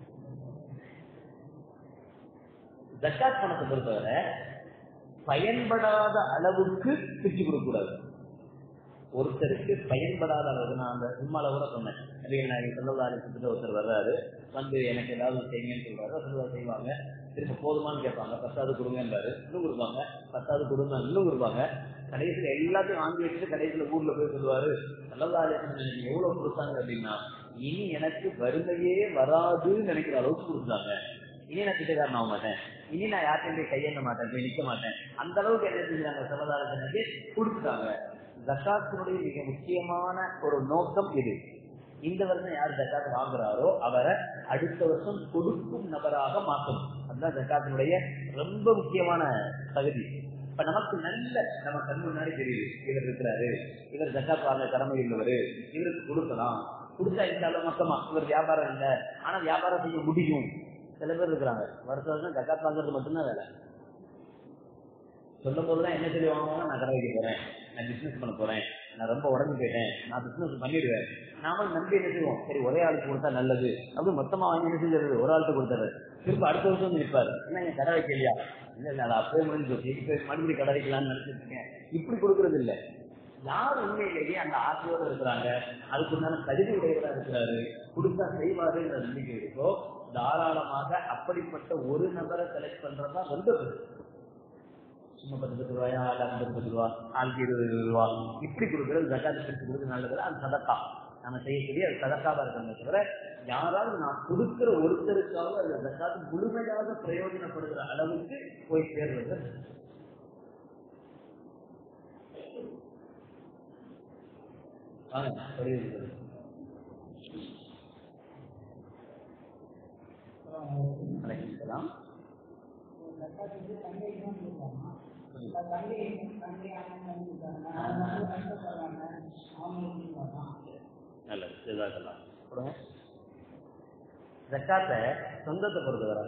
ஜக்காத் பணத்தை பொறுத்தவரை பயன்படாத அளவுக்கு பிரிச்சு கொடுக்க கூடாது. ஒருத்தருக்கு பயன்படாத அளவு, நான் அந்த சும்மால கூட சொன்னேன், ஒருத்தர் வர்றாரு வந்து எனக்கு ஏதாவது செய்யுங்கன்னு சொல்றாரு, சொல்லுவா செய்வாங்க, திரும்ப போதுமான்னு கேட்பாங்க, பத்தாவது கொடுங்கன்றாரு, இன்னும் கொடுப்பாங்க, பத்தாவது கொடுங்க இன்னும் கொடுப்பாங்க, கடைசியில எல்லாத்தையும் வாங்கி வச்சுட்டு கடைசியில ஊர்ல போய் சொல்லுவாரு, நல்லதாலே எனக்கு எவ்வளவு கொடுத்தாங்க அப்படின்னா, இனி எனக்கு வறுமையே வராதுன்னு நினைக்கிற அளவுக்கு கொடுத்தாங்க, இனி நான் கிட்டக்காரன் ஆக மாட்டேன், இனி நான் யார்கிட்ட போய் கையெண்ண மாட்டேன், போய் நிக்க மாட்டேன், அந்த அளவுக்கு என்ன செஞ்சாங்க, சமதாரத்தினருக்கு கொடுத்துட்டாங்க. ஜக்காத்தினுடைய மிக முக்கியமான ஒரு நோக்கம் இது. இந்த வருஷம் யார் ஜக்காத் வாங்குறாரோ அவரை அடுத்த வருஷம் கொடுக்கும் நபராக மாற்றணும். அதுதான் ஜக்காத்தினுடைய ரொம்ப முக்கியமான தகுதி. இப்ப நமக்கு நல்ல நம்ம கண் முன்னாடி தெரியுது, இவர் இருக்கிறாரு, இவர் ஜக்காத் வாங்க கடமை உள்ளவர், இவருக்கு கொடுக்கலாம், கொடுத்தா இந்த அளவு மொத்தமா இவர் வியாபாரம் இல்லை, ஆனா வியாபாரம் செய்ய முடியும். சில பேர் இருக்கிறாங்க வருஷம் வருஷம் ஜக்காத் வாங்குறது மட்டும்தான் வேலை. சொல்லும் போதுதான் என்ன சொல்லி வாங்குவாங்க, நான் கடை வைக்க போறேன், நான் பிசினஸ் பண்ண போறேன், நான் ரொம்ப உடம்பு போயிட்டேன், நான் பிசினஸ் பண்ணிடுவேன். நாமளும் நம்பி என்ன செய்வோம், சரி ஒரே ஆளுக்கு கொடுத்தா நல்லது அப்படி மொத்தமா வாங்கி என்ன செஞ்சது, ஒரு ஆளுக்கு கொடுத்தாரு, திரும்ப அடுத்த வருஷம் வந்து நிற்பாரு, என்ன என் கடை வைக்கலையா, இல்ல இல்ல அதை அப்பவே முடிஞ்சு இப்ப மறுபடியும் கடை வைக்கலாம்னு நினைச்சிட்டு இருக்கேன். இப்படி கொடுக்கறது இல்லை. யார் உண்மையிலேயே அந்த ஆசையோட இருக்கிறாங்க, அதுக்குண்டான தகுதி உடையவரா இருக்கிறாரு, கொடுத்தா செய்வாருன்ற நம்பிக்கை இருக்கோ, தாராளமாக அப்படிப்பட்ட ஒரு நபரை செலக்ட் பண்றதா ரொம்ப சும்மா பத்து பத்து ரூபாயா, ஆள் ஐம்பது பத்து ரூபா, ஆளுக்கு இருபது ரூபா இப்படி கொடுக்குறது ஜக்காத்து பிரித்து கொடுக்குறது நல்லது. அது சதக்கா, நம்ம செய்யக்கூடிய அது சதக்காவா இருக்கிறத தவிர, யாராவது நான் கொடுக்கிற ஒருத்தருக்காக அந்த ஜக்காத்து முழுமையாக பிரயோஜனப்படுகிற அளவுக்கு போய் சேர்றது. ஜக்காத்தை சொந்தத்தை பொறுத்தவரை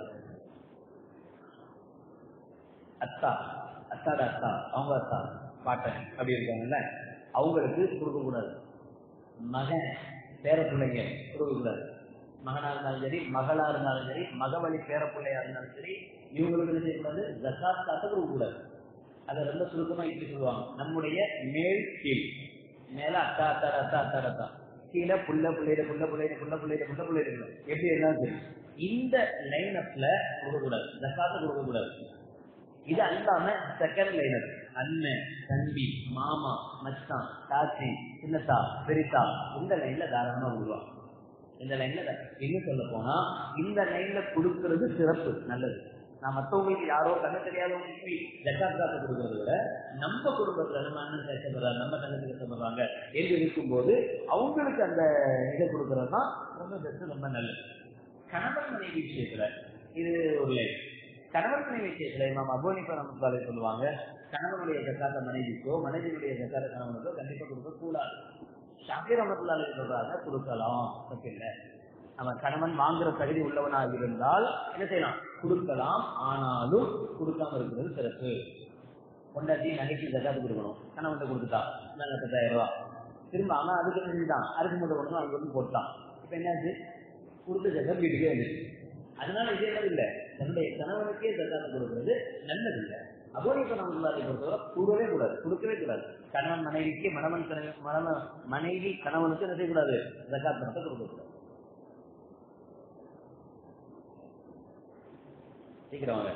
அத்தா, அத்தாட அத்தா, அவங்க அத்தா பாட்டன் அப்படி இருக்காங்கல்ல, அவங்களுக்கு கொடுக்க கூடாது. மகன் பேர பிள்ளைங்க கொடுக்க கூடாது. மகனா இருந்தாலும் சரி, மகளா இருந்தாலும் சரி, மகவழி பேர பிள்ளையா இருந்தாலும் சரி, இவங்களுக்கு என்ன செய்யக்கூடாது, ஜக்காத் காசை கொடுக்க கூடாது. அதை ரொம்ப சுருக்கமா இப்படி சொல்லுவாங்க, நம்முடைய மேல் கீழ், மேல அத்தா அத்தா அத்தா அத்தா கீழே புள்ள பிள்ளையில புள்ள பிள்ளையில புள்ள பிள்ளையில புள்ள பிள்ளையில எப்படி இருந்தாலும் இந்த லைன் அப்ல கொடுக்கக்கூடாது, ஜக்காத்தை கொடுக்கக்கூடாது. இது அல்லாம செகண்ட் லைனர் அண்ணன், தம்பி, மாமா, மச்சான், தாச்சி, சின்னத்தா, பெரித்தா இந்த லைன்ல தாராளமா விடுவாங்க. இந்த லைன்ல என்ன சொல்ல போனா இந்த லைன்ல கொடுக்கறது சிறப்பு, நல்லது. நான் மற்றவங்களுக்கு யாரோ கண்ண தெரியாதவங்களுக்கு ஜக்காத் காசு கொடுக்கறத விட நம்ம குடும்பத்துல நம்ம அண்ணன் கஷ்டப்படுறாங்க, நம்ம தங்கச்சி கஷ்டப்படுறாங்க என்று இருக்கும்போது அவங்களுக்கு அந்த இதை கொடுக்கறதுதான் ரொம்ப பெஸ்ட், ரொம்ப நல்லது. கணவன் மனைவி விஷயத்துல இது ஒரு லைன். கணவன் மனைவி விஷயத்துல இமாம் அபூ ஹனீஃபா ரஹ்மத்துல்லாஹி சொல்லுவாங்க, கணவனுடைய ஜக்காத்த மனைவிக்கோ மனைவியுடைய ஜக்காத்த கணவனுக்கோ கண்டிப்பா கொடுக்க கூடாது. ஷாஃபி ரஹ்மத்துல்லாஹி சொல்றாங்க கொடுக்கலாம், தப்பில்லை. நம்ம கணவன் வாங்குற தகுதி உள்ளவனாக இருந்தால் என்ன செய்யலாம், கொடுக்கலாம். ஆனாலும் கொடுக்காம இருக்கிறது சிறப்பு. கொண்டாட்டி நகைக்கு ஜக்காத்து கொடுக்கணும், கணவன் கொடுத்துட்டா நாங்க பத்தாயிரம் ரூபாய் திரும்ப ஆனா அதுக்கு செஞ்சுதான் அறுபது மூட்டை கொடுக்கணும், அதுக்கு வந்து போட்டான். இப்ப என்னாச்சு, கொடுத்த ஜக்காத் வீட்டுக்கே வந்துச்சு. அதனால இதே மாதிரி இல்லை, தன்னுடைய கணவனுக்கே ஜக்காத்து கொடுக்கறது நல்லது இல்லை. அபூ ஹனீஃபா ரஹ்மத்துல்லாஹி பொறுத்தவரை கூடவே கூடாது, கொடுக்கவே கூடாது. கணவன் மனைவிக்கு மணவன் மணவன் மனைவி கணவனுக்கு என்ன செய்யக்கூடாது, ஜக்காத் பணத்தை கொடுக்கக்கூடாது. சீக்கிரம் வாங்க.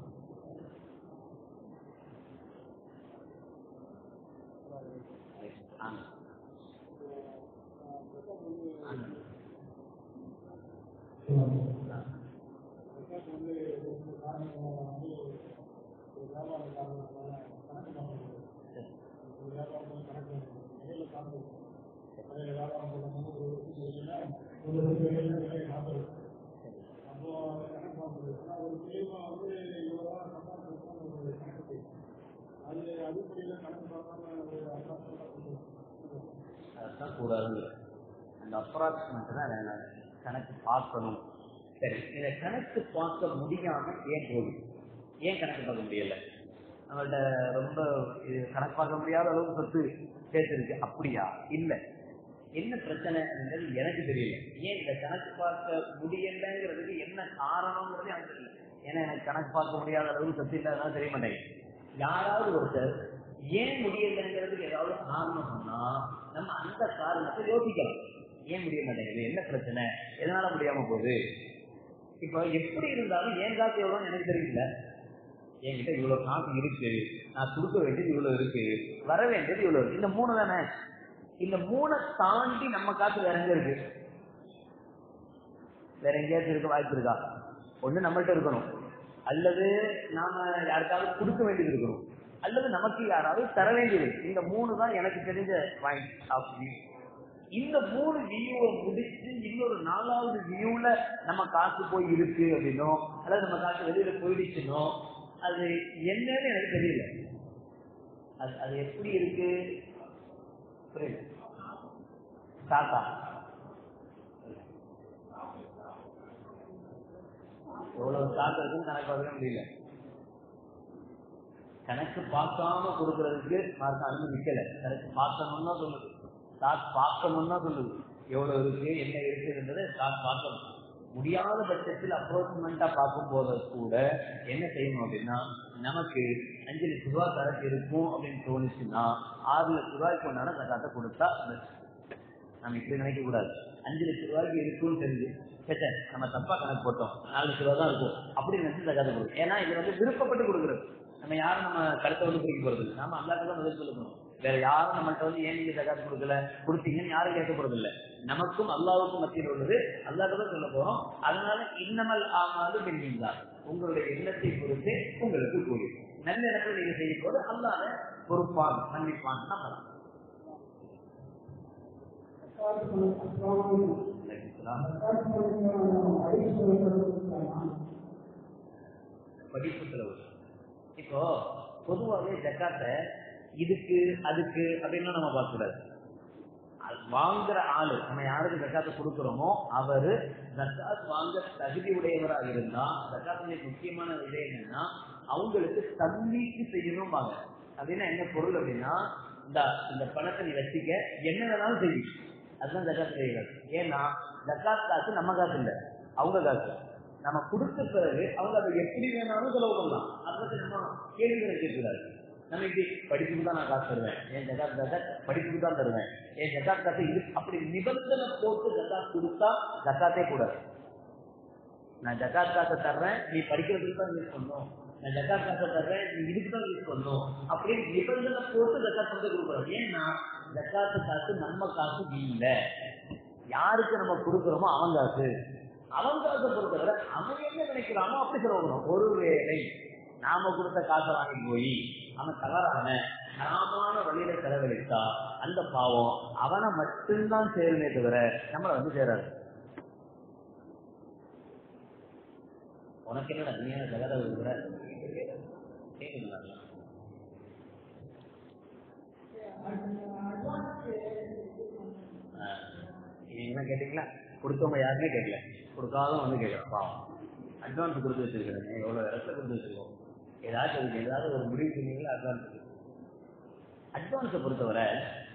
அதுதான் கூடாது, அந்த அப்ராக்சிமேட் தான் வேணாம், கணக்கு பார்க்கணும். சரி, இதை கணக்கு பார்க்க முடியாம ஏன் போகுது, ஏன் கணக்கு பார்க்க முடியல? நம்மள்ட்ட ரொம்ப இது கணக்கு பார்க்க முடியாத அளவுக்கு சொத்து சேர்த்துருக்கு, அப்படியா? இல்லை, என்ன பிரச்சனை எனக்கு தெரியல. ஏன் இந்த கணக்கு பார்க்க முடியலங்கிறதுக்கு என்ன காரணம்ங்கிறது எனக்கு தெரியல. ஏன்னா எனக்கு கணக்கு பார்க்க முடியாத அளவுக்கு சொத்து இல்லாதனால தெரிய மாட்டேங்குது. யாராவது ஒருத்தர் ஏன் முடியலைங்கிறதுக்கு ஏதாவது காரணம் சொன்னா நம்ம அந்த காரணத்தை யோசிக்கலாம். ஏன் முடிய மாட்டேங்குது, என்ன பிரச்சனை, எதனால முடியாம போகுது? இப்போ எப்படி இருந்தாலும் ஏன் காசு எவ்வளோன்னு எனக்கு தெரியல. என்கிட்ட இவ்வளவு காசு இருக்கு, நான் கொடுக்க வேண்டியது இவ்வளவு இருக்கு, வர வேண்டியது இவ்வளவு இருக்கு, இந்த மூணு தானே. இந்த மூணை தாண்டி நம்ம காசு வேற எங்க இருக்கு? வேற எங்கேயாச்சும் இருக்க வாய்ப்பு இருக்கா? ஒண்ணு நம்மள்ட்ட இருக்கணும், அல்லது நாம யாருக்காவது கொடுக்க வேண்டியது இருக்கணும், அல்லது நமக்கு யாராவது தர வேண்டியது. இந்த மூணு தான் எனக்கு தெரிஞ்ச பாயிண்ட் ஆஃப் வியூ. இந்த மூணு வியூவை முடிச்சு இன்னொரு நாலாவது வியூல நம்ம காசு போய் இருக்கு அப்படின்னோ அல்லது நம்ம காசு வெளியில போயிடுச்சுனோ அது என்னன்னு எனக்கு தெரியல. அது அது எப்படி இருக்கு புரியல. தாத்தா எவ்வளவு தாத்தா இருக்குன்னு கணக்கு பார்க்க முடியல. கணக்கு பார்க்காம கொடுக்கறதுக்கு மார்க்க அனுமதிக்கல. கணக்கு பார்க்கணும்னா சொல்லுது, தாத் பார்க்கணும்னா சொல்லுது, எவ்வளவு இருக்கு என்ன இருக்குன்றதை தாத் பார்க்கணும். முடியாத பட்சத்தில் அப்ரோச்மெண்டா பார்க்கும் போது கூட என்ன செய்யணும் அப்படின்னா, நமக்கு அஞ்சு லட்சம் ரூபாய் கணக்கு இருக்கும் அப்படின்னு தோணுச்சுன்னா ஆறு லட்சம் ரூபாய்க்கு ஒன்னான ஜக்காத்தை கொடுத்தா நம்ம இப்படி நினைக்க கூடாது. அஞ்சு லட்சம் ரூபாய்க்கு இருக்குன்னு தெரிஞ்சு சே நம்ம தப்பா கணக்கு போட்டோம், நாலு லட்சம் ரூபாய் தான் இருக்கும் அப்படின்னு நினைச்சு ஜக்காத்தை கொடுக்கும். ஏன்னா இது வந்து விருப்பப்பட்டு கொடுக்குறது. நம்ம யாரும் நம்ம கருத்தை வந்து பிடிக்க போறது இல்லை, நம்ம அல்லாஹ்க்கு தான் பதில் சொல்லணும். வேற யாரும் நம்மள்ட்ட வந்து ஏன் நீங்க ஜகாத் கொடுக்கல கொடுத்தீங்கன்னு யாரும் கேட்க போறது இல்லை. நமக்கும் அல்லாஹ்வுக்கும் மத்தியில் உள்ளது, அல்லாஹ்க்கு தான் சொல்ல போறோம். அதனால இன்னமல் ஆமாலும் பின்னின்தான், உங்களுடைய எண்ணத்தை பொறுத்து உங்களுக்கு கூலி. நல்ல இடத்துல நீங்க செய்யும் போது அல்லாஹ் பொறுப்பான் மன்னிப்பான் நம்பலாம். படிப்பு செலவு. இப்போ பொதுவாகவே ஜக்காத்தை இதுக்கு அதுக்கு அப்படின்னு நம்ம பார்க்க கூடாது. வாங்குற ஆளு நம்ம யாருக்கு ஜக்காத்தை கொடுக்குறோமோ அவரு ஜக்காத் வாங்க தகுதி உடையவராக இருந்தா ஜக்காத்துடைய முக்கியமான விஷயம் என்னன்னா அவங்களுக்கு தன்மீக்கு செய்யணும் வாங்க. அப்படின்னா என்ன பொருள் அப்படின்னா, இந்த இந்த பணத்தை நீ வச்சுக்க என்ன வேணாலும் செய்யும், அதுதான் ஜக்காத் செய்யறது. ஏன்னா ஜக்காத் காசு நம்ம காசு இல்லை, அவங்க காசு. நம்ம கொடுத்த பிறகு அவங்க அதை எப்படி வேணாலும் செலவு பண்ணலாம். அதை நம்ம கேள்விகளை கேட்கிறாரு. நம்ம இப்படி படிப்புக்கு தான் நான் காசு தருவேன், என் ஜகாத் காசை படிப்புக்கு தான் தருவேன், என் ஜகாத் காசை இது அப்படி நிபந்தனை போட்டு ஜகாத் கொடுத்தா ஜகாத்தே கூடாது. நான் ஜகாத் காசை தர்றேன், நீ படிக்கிறதுக்கு தான் யூஸ் பண்ணணும், நான் ஜகாத் காசை தர்றேன், நீ இதுக்கு தான் யூஸ் பண்ணணும் அப்படின்னு நிபந்தனை போட்டு ஜகாத் வந்து கொடுக்குறோம். ஏன்னா ஜகாத்து காசு நம்ம காசு இல்லை, யாருக்கு நம்ம கொடுக்குறோமோ அவன் காசு. அவன் காசை பொறுத்தவரை அவன் என்ன நினைக்கிறானோ அப்படி செலவுக்கணும். ஒருவேளை நாம கொடுத்த காசை வாங்கி போய் அவன் தவறான நாமான வழியில செலவழித்தா அந்த பாவம் அவனை மட்டும்தான் சேருமே தவிர நம்மளை வந்து சேராது. உனக்கு என்ன நீங்க ஜகத விடுற என்ன கேட்டீங்களா? கொடுத்தவங்க யாருமே கேட்கல, கொடுக்காதவங்க வந்து கேட்கலாம். பாவம் அட்வான்ஸ் கொடுத்து வச்சிருக்கிறேன், எவ்வளவு இடத்துல கொடுத்து வச்சிருக்கோம், ஏதாச்சும் ஏதாவது ஒரு முடிவு சொன்னீங்களா? அட்வான்ஸ் அட்வான்ஸை பொறுத்தவரை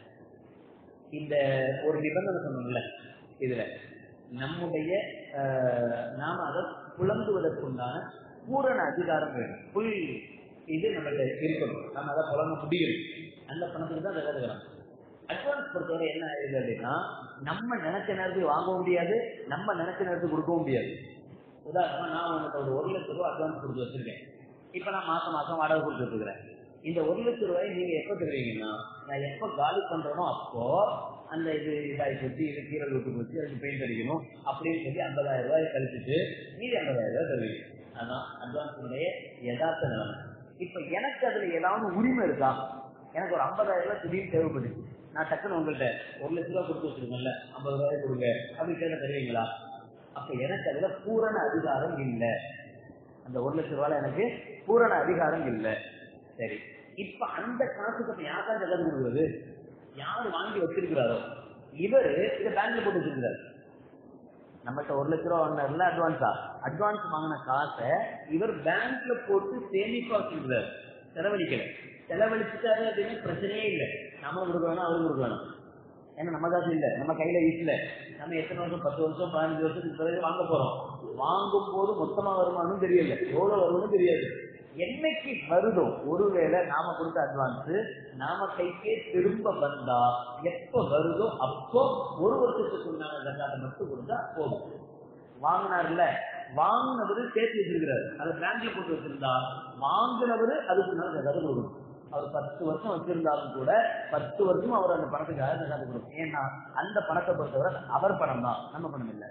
இந்த ஒரு நிபந்தனை சொன்னோம்ல, இதுல நம்முடைய நாம அதை புலம்புவதற்குண்டான பூரண அதிகாரம் வேணும். புல் இது நம்மகிட்ட இருக்கணும், நம்ம அதை புலம்ப முடியும். அந்த பணத்துக்கு தான் தகவல். அட்வான்ஸ் பொறுத்தவரை என்ன ஆயிடுது அப்படின்னா, நம்ம நினைச்ச நேரத்துக்கு வாங்க முடியாது, நம்ம நினைச்ச நேரத்துக்கு கொடுக்கவும் முடியாது. உதாரணமா நான் உங்கள்கிட்ட ஒரு ஒரு லட்சம் ரூபாய் அட்வான்ஸ் கொடுத்து வச்சிருக்கேன். இப்ப நான் மாசம் மாசம் வாடகை கொடுத்துட்டு இருக்கிறேன். இந்த ஒரு லட்சம் ரூபாய் நீங்க எப்ப தருவீங்கன்னா, நான் எப்ப காலி பண்றேனோ அப்போ அந்த இது இதாகி போச்சு, இது கீரல் விட்டு போச்சு, அதுக்கு பெயிண்ட் அடிக்கணும் அப்படின்னு சொல்லி ஐம்பதாயிரம் ரூபாய் கழிச்சுட்டு மீதி ஐம்பதாயிரம் ரூபாய் தருவீங்க. அதான் அட்வான்ஸுடைய யதார்த்த நிலைமை. இப்ப எனக்கு அதுல ஏதாவது உரிமை இருக்கா? எனக்கு ஒரு ஐம்பதாயிரம் ரூபாய் திடீர்னு தேவைப்படுது, நான் டக்குன்னு உங்கள்கிட்ட ஒரு லட்ச ரூபாய் கொடுத்து வச்சிருக்கேன்ல, ஐம்பது ரூபாய் கொடுங்க அப்படின்னு கேட்ட தருவீங்களா? அப்ப எனக்கு அதுல பூரண அதிகாரம் இல்லை. அந்த ஒரு லட்சம் ரூபாய் எனக்கு பூரண அதிகாரம் இல்லை. சரி, இப்ப அந்த காசுக்கு யாருக்கா ஜகத் கொடுக்குறது? யாரு வாங்கி வச்சிருக்கிறாரோ இவரு இதை பேங்க்ல போட்டு வச்சிருக்கிறாரு. நம்மகிட்ட ஒரு லட்ச ரூபா வாங்கினார்ல அட்வான்ஸா, அட்வான்ஸ் வாங்கின காசை இவர் பேங்க்ல போட்டு சேமிப்பா வச்சிருக்கிறாரு, செலவழிக்கல. செலவழிச்சுட்டாரு அப்படின்னு பிரச்சனையே இல்லை, நம்மளும் கொடுக்க வேணாம் அவரும் கொடுக்க வேணாம். ஏன்னா நம்ம காசு இல்லை, நம்ம கையில வீட்டுல நம்ம எத்தனை வருஷம் பத்து வருஷம் பதினஞ்சு வருஷத்துக்கு பிறகு வாங்க போறோம். வாங்கும் போது மொத்தமா வருமானம் தெரியல, எவ்வளவு வருமானம் தெரியாது. என்னைக்கு வருதோ ஒருவேளை நாம கொடுத்த அட்வான்ஸ் நாம கைக்கே திரும்ப வந்தா எப்ப வருதோ அப்போ ஒரு வருஷத்துக்கு உண்டான ஜகாத்தை மட்டும் கொடுத்தா போதும். வாங்கினார்ல, வாங்கினவரு சேர்த்து வச்சிருக்கிறாரு, அதை பேங்க்ல போட்டு வச்சிருந்தா வாங்கினவரு அதுக்கு மேல ஜகாத்தை கொடுக்கணும். அவர் பத்து வருஷம் வச்சிருந்தாலும் கூட பத்து வருஷம் அவர் அந்த பணத்துக்காக ஜகாத்து கொடுக்கும். ஏன்னா அந்த பணத்தை பொறுத்தவரை அவர் பணம் தான், நம்ம பணம் இல்லை.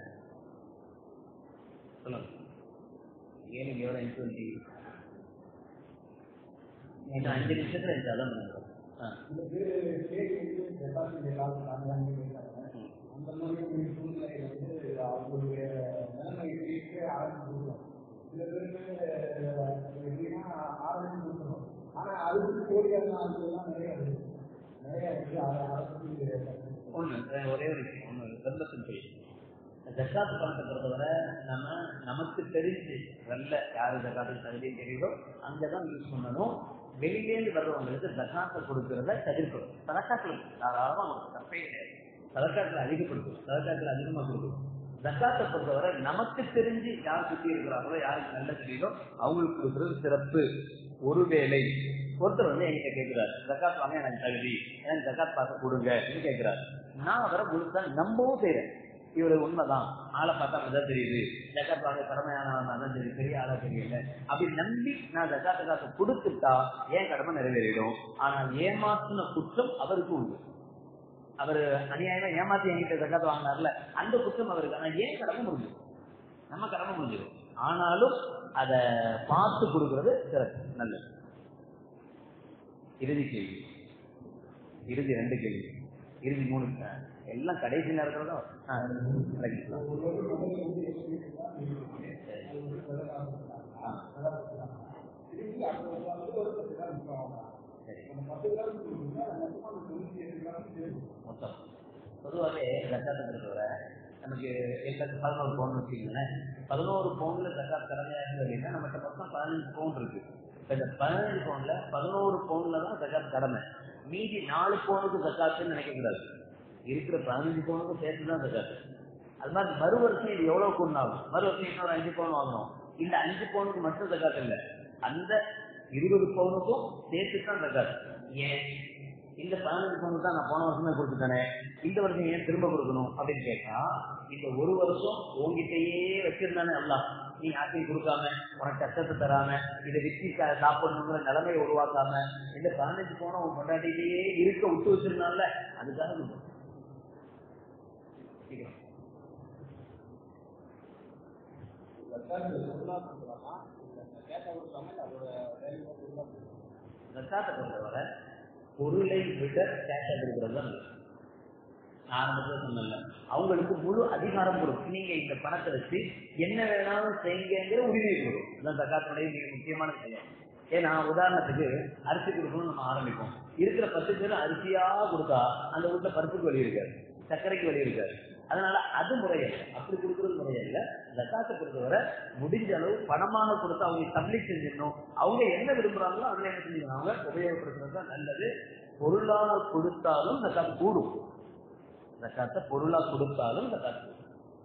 சொல்லுங்க, ஏன் நீங்க எவ்வளவு இன்சூரன்ஸ் அஞ்சு நிமிஷத்துல அதான் பண்ணுறோம். சில பேர் அந்த மாதிரி சூழ்நிலையில வந்து அவங்களுடைய நிலைமைக்கு ஆரம்பிச்சு கொடுக்கணும். சில பேருக்கு எப்படின்னா ஆரம்பிச்சு கொடுக்கணும், ஆனா அதுக்கு கோடிகள்லாம் நிறைய நிறைய இருக்கு. ஒண்ணு ஒரே ஒரு விஷயம், ஒண்ணு சந்தோஷம் செய்யும். ஜக்காத்து பணத்தை பொறுத்தவரை நம்ம நமக்கு தெரிஞ்சு நல்ல யாரு ஜக்காத்துக்கு தகுதியும் தெரியுதோ அங்கதான் யூஸ் பண்ணணும். வெளியிலேருந்து வர்றவங்களுக்கு ஜக்காத்தை கொடுக்கறத தவிர்க்கணும். சதக்காத்துல தாராளமா தப்பே கிடையாது, சதக்காத்துல அதிகப்படுத்தணும், சதக்காத்துல அதிகமா கொடுக்கணும். ஜக்காத்தை பொறுத்தவரை நமக்கு தெரிஞ்சு யார் சுத்தி இருக்கிறாங்களோ யாருக்கு நல்ல தெரியுதோ அவங்களுக்கு கொடுக்கறது சிறப்பு. ஒருவேளை ஒருத்தர் வந்து என்கிட்ட கேட்கிறாரு, ஜக்காத் வாங்க எனக்கு தகுதி, எனக்கு ஜக்காத் பார்க்க கொடுங்க கேட்கிறாரு. நான் அவரை முழுசா நம்பவும் செய்யறேன், இவரு உண்மைதான், ஆளை பார்த்தா அப்படிதான் தெரியுது, ஜக்காத் வாங்க திறமையானவன் தான் தெரியும், பெரிய ஆளா தெரியல அப்படி நம்பி நான் ஜக்காத்து காசை கொடுத்துட்டா ஏன் கடமை நிறைவேறிடும். ஆனால் ஏமாற்றின குற்றம் அவருக்கு உண்டு. அவரு அநியாயமா ஏமாத்தி என்கிட்ட ஜக்காத்து வாங்கினார்ல அந்த குற்றம் அவருக்கு. ஆனா ஏன் கடமை முடிஞ்சிடும், நம்ம கடமை முடிஞ்சிடும். ஆனாலும் அதை பார்த்து கொடுக்கறது சிறப்பு, நல்லது. இறுதி கேள்வி, இறுதி ரெண்டு கேள்வி, இறுதி மூணு, எல்லாம் கடைசி நேரத்துல தான். மொத்தம் பொதுவாகவே ஜக்காத்து இருக்கிறவரை நமக்கு எங்களுக்கு பதினோரு பவுன் வச்சுக்கோங்களேன். பதினோரு பவுன்ல ஜக்காத் கடமையா இருக்கு அப்படின்னா நமக்கு மொத்தம் பதினஞ்சு பவுன் இருக்கு. இப்ப இந்த பதினஞ்சு பவுன்ல பதினோரு பவுன்ல தான் ஜக்காத் கடமை. மீதி நாலு பவுனுக்கு ஜக்காத்துன்னு நினைக்க கூடாது, இருக்கிற பதினஞ்சு பவுனுக்கும் சேர்த்துதான் ஜக்காத்து. அது மாதிரி மறு வருஷம் இது எவ்வளவு கூடனாகும், மறு வருஷம் இன்னொரு அஞ்சு பவுன் வாங்கணும். இந்த அஞ்சு பவுனுக்கு மட்டும் ஜக்காத்து இல்லை, அந்த இருபது பவுனுக்கும் சேர்த்து தான் ஜகாத். ஏன் இந்த பதினஞ்சு பவுனுக்கு தான் நான் போன வருஷமே கொடுத்துட்டேனே, இந்த வருஷம் ஏன் திரும்ப கொடுக்கணும் அப்படின்னு கேட்டா, இந்த ஒரு வருஷம் உங்ககிட்டயே வச்சிருந்தானே அல்ல, நீ யாருக்கையும் கொடுக்காம உனக்கு கஷ்டத்தை தராம இதை விற்றி சாப்பிடணுங்கிற நிலைமையை உருவாக்காம இந்த பதினஞ்சு பவுனும் உன் கொண்டாட்டிலேயே இருக்க விட்டு வச்சிருந்தான்ல, அதுக்காக ஜக்காத்தை பொறுத்தவரை பொருளை விட கேஷ் எடுக்கிறது தான் ஆரம்பத்தில் சொன்னல. அவங்களுக்கு முழு அதிகாரம் கொடுக்கும். நீங்க இந்த பணத்தை வச்சு என்ன வேணாலும் செய்யுங்கிற உரிமை கொடுக்கும். இதுதான் ஜக்காத்துடைய மிக முக்கியமான விஷயம். ஏன்னா உதாரணத்துக்கு அரிசி கொடுக்கணும்னு நம்ம ஆரம்பிப்போம். இருக்கிற பத்து பேர் அரிசியா கொடுத்தா அந்த வீட்டுல பருப்புக்கு வழி இருக்காது, சர்க்கரைக்கு வழி இருக்காது. அதனால அது முறையல்ல, அப்படி கொடுக்கறது முறையல்ல. ஜக்காத்தை பொறுத்தவரை முடிஞ்ச அளவு பணமாக கொடுத்து அவங்க தப்லீக் செஞ்சிடணும். அவங்க என்ன விரும்புறாங்களோ அதுல என்ன செஞ்சுக்கணும், அவங்க உபயோகப்படுத்துறது தான் நல்லது. பொருளாக கொடுத்தாலும் ஜக்காத் கூடும். ஜக்காத்தை பொருளா கொடுத்தாலும் ஜக்காத் கூடும்.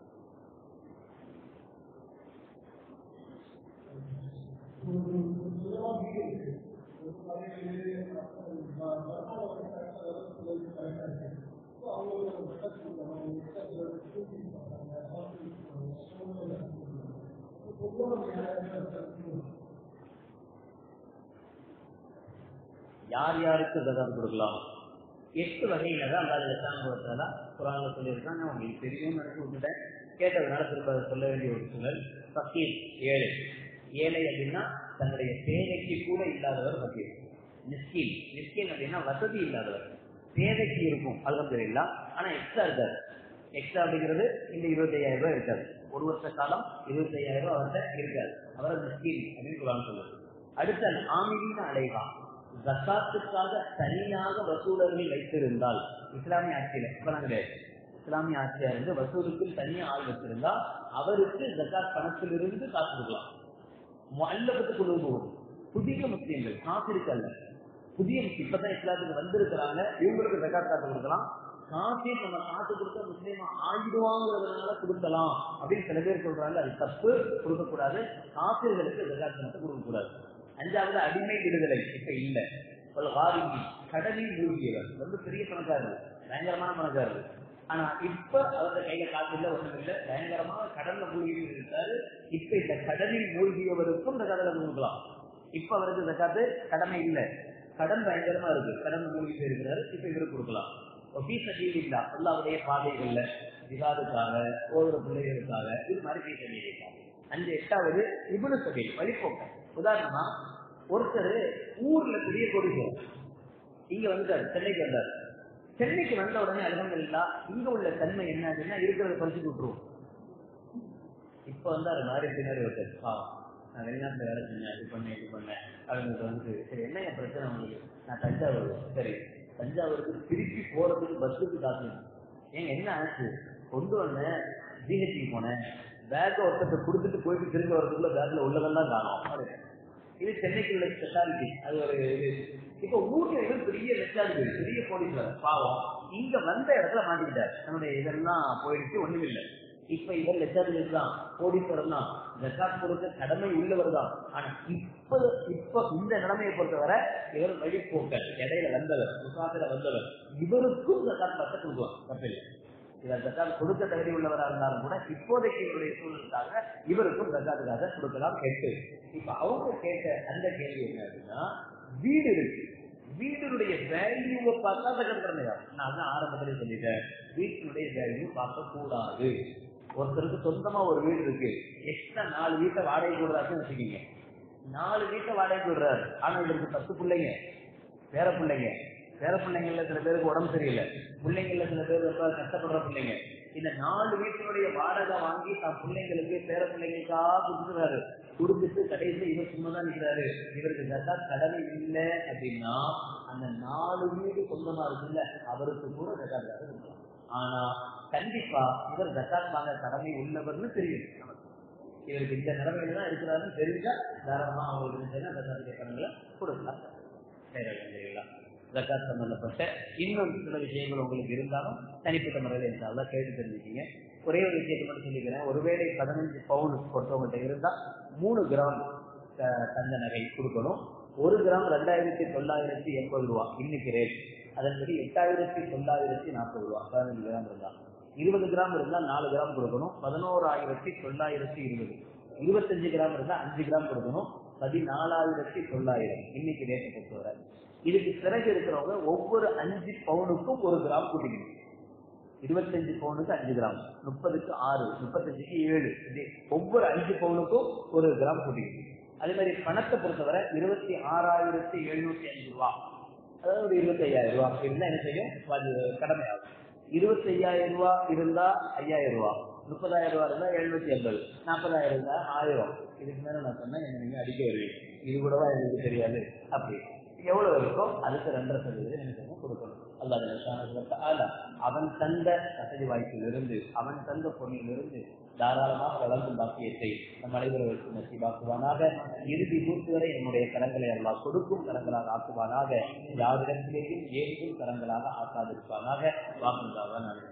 யார் யாருக்கு ஜகாத் கொடுக்கலாம்? எட்டு வகையில தான் அல்லாஹ் குர்ஆன்ல சொல்லியிருக்காங்க. உங்களுக்கு தெரியும் நினைச்சு விட்டுட்டேன், கேட்டதுனால திரும்ப சொல்ல வேண்டிய ஒரு சூழல். ஃபக்கீர் ஏழை. ஏழை அப்படின்னா தன்னுடைய தேவைக்கு கூட இல்லாதவர் ஃபக்கீர். மிஸ்கின் மிஸ்கின் அப்படின்னா வசதி இல்லாதவர், தேவைக்கு இருக்கும் அல்ஹம்துலில்லாஹ், ஆனா எக்ஸ்ட்ரா இருக்காது. எக்ஸ்ட்ரா அப்படிங்கிறது இந்த இருபத்தி ஐயாயிரம் ரூபாய் இருக்காது. ஒரு வருஷ காலம் இருபத்தி ஐயாயிரம் ரூபாய் அவர்கிட்ட இருக்காது. அவரை மிஸ்கின் அப்படின்னு குர்ஆன் சொல்லுது. அடுத்த ஆமிலீன அலைஹா, ஜக்காத்துக்காக தனியாக வசூலர்கள் வைத்திருந்தால், இஸ்லாமிய ஆட்சியில இப்ப நாங்க இஸ்லாமிய ஆட்சியா இருந்து வசூலுக்கு தனியா ஆள் வச்சிருந்தா அவருக்கு ஜக்காத் பணத்திலிருந்து காசு கொடுக்கலாம். அல்லப்பட்டு கொண்டு போகும் புதிய முஸ்லீம்கள், காசிருக்கு அல்ல, புதிய முஸ்லீம் இப்பதான் இஸ்லாத்துக்கு வந்திருக்கிறாங்க, இவங்களுக்கு ஜக்காத் காசு கொடுக்கலாம். காசே நம்ம காசு கொடுத்தா முஸ்லீமா ஆயிடுவாங்கிறதுனால கொடுக்கலாம் அப்படின்னு சில பேர் சொல்றாங்க. அது தப்பு, கொடுக்கக்கூடாது. காசிர்களுக்கு ஜக்காத் பணத்தை கொடுக்க கூடாது. அஞ்சாவது அடிமை விடுதலை இப்ப இல்ல. கடலில் மூழ்கியவர் ரொம்ப பெரிய பணக்காரர், பயங்கரமான பணக்காரர். ஆனா இப்ப அவருடைய கையில காசு இல்ல, ஒண்ணும் இல்லை, பயங்கரமாக கடல்ல மூழ்கி இருக்காரு. இப்ப இந்த கடலில் மூழ்கியவருக்கும் இந்த கடலை கொடுக்கலாம். இப்ப அவருக்கு ஜக்காத்து கடமை இல்லை, கடன் பயங்கரமா இருக்கு, கடன் மூழ்கி போயிருக்கிறாரு, இப்ப இவருக்கு கொடுக்கலாம். இல்லா அல்லாஹ்வுடைய பாதைகள்ல ஜிஹாதுக்காக, ஓதுற பிள்ளைகளுக்காக, இது மாதிரி பேச. அஞ்சு எட்டாவது இப்னு சபீல், வழிபோக்க. உதாரணமா ஒருத்தர் ஊர்ல பெரிய கோடீஸ்வரர் இங்க வந்தாரு, சென்னைக்கு வந்தாரு. சென்னைக்கு வந்த உடனே அல்ஹம்துலில்லாஹ் இங்க உள்ள தன்மை என்ன அப்படின்னா இருக்கிறத பறிச்சு விட்டுருவோம். இப்ப வந்தாரு மாதிரி பின்னாடி ஒருத்தர், நான் வெளிநாட்டுல வேலை செஞ்சேன், இது பண்ணேன் இது பண்ணேன் அவங்களுக்கு வந்து, சரி என்ன என் பிரச்சனை உங்களுக்கு, நான் தஞ்சாவூர், சரி தஞ்சாவூருக்கு திருப்பி போறதுக்கு பஸ்ஸுக்கு காசு, ஏங்க என்ன ஆச்சு, கொண்டு வந்தேன் ஜிஹெச்சி போனேன், பேக்கை ஒருத்தத்தை கொடுத்துட்டு போயிட்டு திரும்ப வரதுக்குள்ள பேக்ல உள்ளதெல்லாம் காணும். இது சென்னைக்கு உள்ள ஸ்பெஷாலிட்டி, அது ஒரு இது. இப்ப ஊர்ல இருந்து பெரிய லட்சாதிபதி, பெரிய கோடீஸ்வரர் பாவம் இங்க வந்த இடத்துல மாட்டிக்கிட்டார். நம்முடைய இதெல்லாம் போயிடுச்சு, ஒண்ணும் இல்லை. இப்ப இவர் லட்சாதிபதி தான், கோடீஸ்வரர் தான், ஜக்காத் கொடுக்க கடமை உள்ளவர் தான். ஆனா இப்ப இப்ப இந்த நிலைமையை பொறுத்தவரை இவர் வழிபோக்கர், இடையில வந்தவர், முசாஃபிர வந்தவர், இவருக்கும் ஜக்காத் பத்த கொடுக்குவார், தப்பில்லை. இவர் ஜக்காத் கொடுக்க தகுதி உள்ளவராக இருந்தாலும் கூட இப்போதைக்கு இவருடைய சூழலுக்காக இவருக்கும் ஜக்காத்துக்காக கொடுக்கலாம். எட்டு. இப்ப அவங்க கேட்ட அந்த கேள்வி என்ன அப்படின்னா, வீடு இருக்கு, வீடுடைய வேல்யூவை பார்த்தா ஜக்காத் கடமையா? நான் தான் ஆரம்பத்திலே சொல்லிட்டேன், வீட்டினுடைய வேல்யூ பார்க்க கூடாது. ஒருத்தருக்கு சொந்தமா ஒரு வீடு இருக்கு, எக்ஸ்ட்ரா நாலு வீட்டை வாடகை கூடுறாருன்னு வச்சுக்கீங்க. நாலு வீட்டை வாடகை கூடுறாரு, ஆனா இவருக்கு பத்து பிள்ளைங்க, பேர பிள்ளைங்க, பேர பிள்ளைங்கள்ல சில பேருக்கு உடம்பு சரியில்லை, பிள்ளைங்கள்ல சில பேர் ரொம்ப கஷ்டப்படுற பிள்ளைங்க. இந்த நாலு வீட்டினுடைய வாடகை வாங்கி தான் பிள்ளைங்களுக்கு பேர பிள்ளைங்களுக்காக கொடுத்துறாரு. கொடுத்துட்டு கடைசியில இவர் சும்மாதான் நிற்கிறாரு, இவருக்கு ஜக்காத் கடமை இல்லை அப்படின்னா அந்த நாலு வீடு சொந்தமா இருக்குல்ல அவருக்கு கூட ஜக்காத் கொடுக்கலாம். ஆனா கண்டிப்பா இவர் ஜக்காத் வாங்க கடமை உள்ளவர்னு தெரியும். இவருக்கு இந்த நிலைமையில தான் இருக்கிறாருன்னு தெரிஞ்சா தாராளமா அவங்களுக்கு ஜக்காத்துடைய கடமைகளை கொடுக்கலாம். சரிங்களா? ஜக்காத் சம்பந்தப்பட்ட இன்னும் சில விஷயங்கள் உங்களுக்கு இருந்தாலும் தனிப்பட்ட முறையில் இருந்தாலும் கேட்டு தெரிஞ்சுக்கிங்க. ஒரே ஒரு விஷயத்தை மட்டும் சொல்லிக்கிறேன், ஒருவேளை பதினஞ்சு பவுன் ஒருத்தவங்கள்ட்ட இருந்தா மூணு கிராம் தங்க நகை கொடுக்கணும். ஒரு கிராம் ரெண்டாயிரத்தி தொள்ளாயிரத்தி எண்பது ரூபா இன்னைக்கு ரேட். அதன்படி எட்டாயிரத்தி தொள்ளாயிரத்தி நாற்பது ரூபா பதினஞ்சு கிராம் இருந்தா. இருபது கிராம் இருந்தா நாலு கிராம் கொடுக்கணும், பதினோராயிரத்தி தொள்ளாயிரத்தி இருபது. இருபத்தஞ்சு கிராம் இருந்தா அஞ்சு கிராம் கொடுக்கணும், பதினாலாயிரத்தி தொள்ளாயிரம் இன்னைக்கு ரேட்டை பொறுத்தவரை. இதுக்கு பிறகு இருக்கிறவங்க ஒவ்வொரு அஞ்சு பவுனுக்கும் ஒரு கிராம் கூட்டிக்கணும். இருபத்தஞ்சு பவுனுக்கு அஞ்சு கிராம், முப்பதுக்கு ஆறு, முப்பத்தஞ்சுக்கு ஏழு, ஒவ்வொரு அஞ்சு பவுனுக்கும் ஒரு கிராம் கூட்டிக்கணும். அதே மாதிரி பணத்தை பொறுத்தவரை இருபத்தி ஆறாயிரத்தி எழுநூத்தி அஞ்சு ரூபா, அதாவது ஒரு இருபத்தி ஐயாயிரம் ரூபா இருந்தா என்ன செய்யும் கடமையாகும். இருபத்தி ஐயாயிரம் ரூபா இருந்தா ஐயாயிரம் ரூபா, முப்பதாயிரம் ரூபா இருந்தா எழுநூத்தி எண்பது, நாற்பதாயிரம் இருந்தா ஆயிரம். இதுக்கு மேல நான் சொன்னா என்ன நீங்க அடிக்க வருவீங்க, இது கூடவா எனக்கு தெரியாது. அப்படி எவ்வளவு இருக்கோ அதுக்கு ரெண்டரை சதவீதம் எனக்கு கொடுக்கணும். அல்லாஹ் அவன் தந்த வசதி வாய்ப்பிலிருந்து அவன் தந்த பொருளிலிருந்து தாராளமாக வளர்க்கும் பாக்கியத்தை நம் அனைவர்களுக்கு நசீபாக்குவானாக. இறுதி மூத்து வரை நம்முடைய கரங்களை அல்லாஹ் கொடுக்கும் கரங்களாக ஆக்குவானாக. யாரிடத்திலேயும் ஏற்கும் கரங்களாக ஆக்காதிருப்பானாக. வாக்குந்தாவா நான்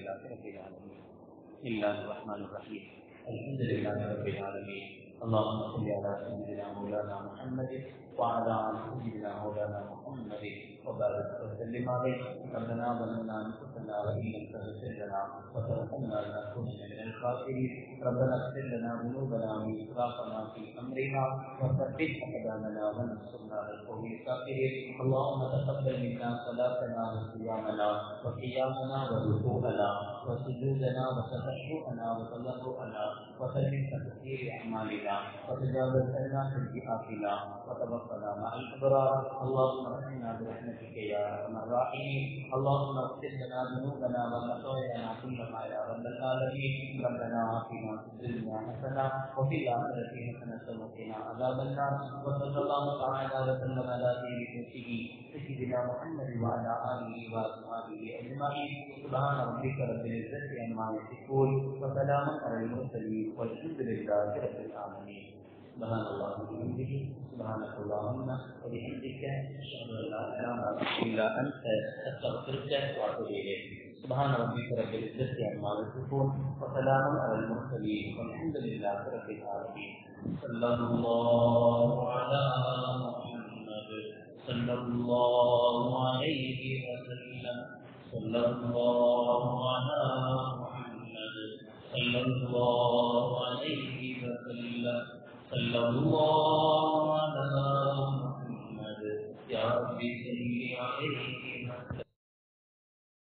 اللهم صل على سيدنا مولانا محمد وعلى آل سيدنا مولانا محمد وبارك وسلم عليه. ربنا ظلمنا انفسنا وان لم تغفر لنا وترحمنا لنكونن من الخاسرين. ربنا اغفر لنا ذنوبنا واسرافنا في امرنا وثبت اقدامنا وانصرنا على القوم الكافرين. اللهم تقبل منا صلاتنا وصيامنا وقيامنا وركوعنا وسجودنا وتضرعنا وتضرعنا وسلم تسجيل اعمالنا وتجاوز عنا سيئاتنا وتوفنا مع الابرار. اللهم ارحمنا برحمتك يا ارحم الراحمين. اللهم اغفر لنا ذنوبنا وخطايانا كلها يا رب العالمين. ربنا آتنا في الدنيا حسنه وفي الاخره حسنه وقنا عذاب النار. وصلى الله تعالى وسلم على سيدنا محمد وعلى اله واصحابه اجمعين. سبحان ربك رب العزه عما يصفون وسلام على المرسلين والحمد لله رب العالمين. سبحان الله وبحمده سبحانك اللهم وبحمدك اشهد ان لا اله الا انت استغفرك واتوب اليك. سبحان ربك رب العزه عما يصفون وسلام على المرسلين والحمد لله رب العالمين. صلى الله على محمد صلى الله عليه وسلم. صلى الله على محمد صلى الله عليه وسلم. صلى الله على محمد يا رب صل عليه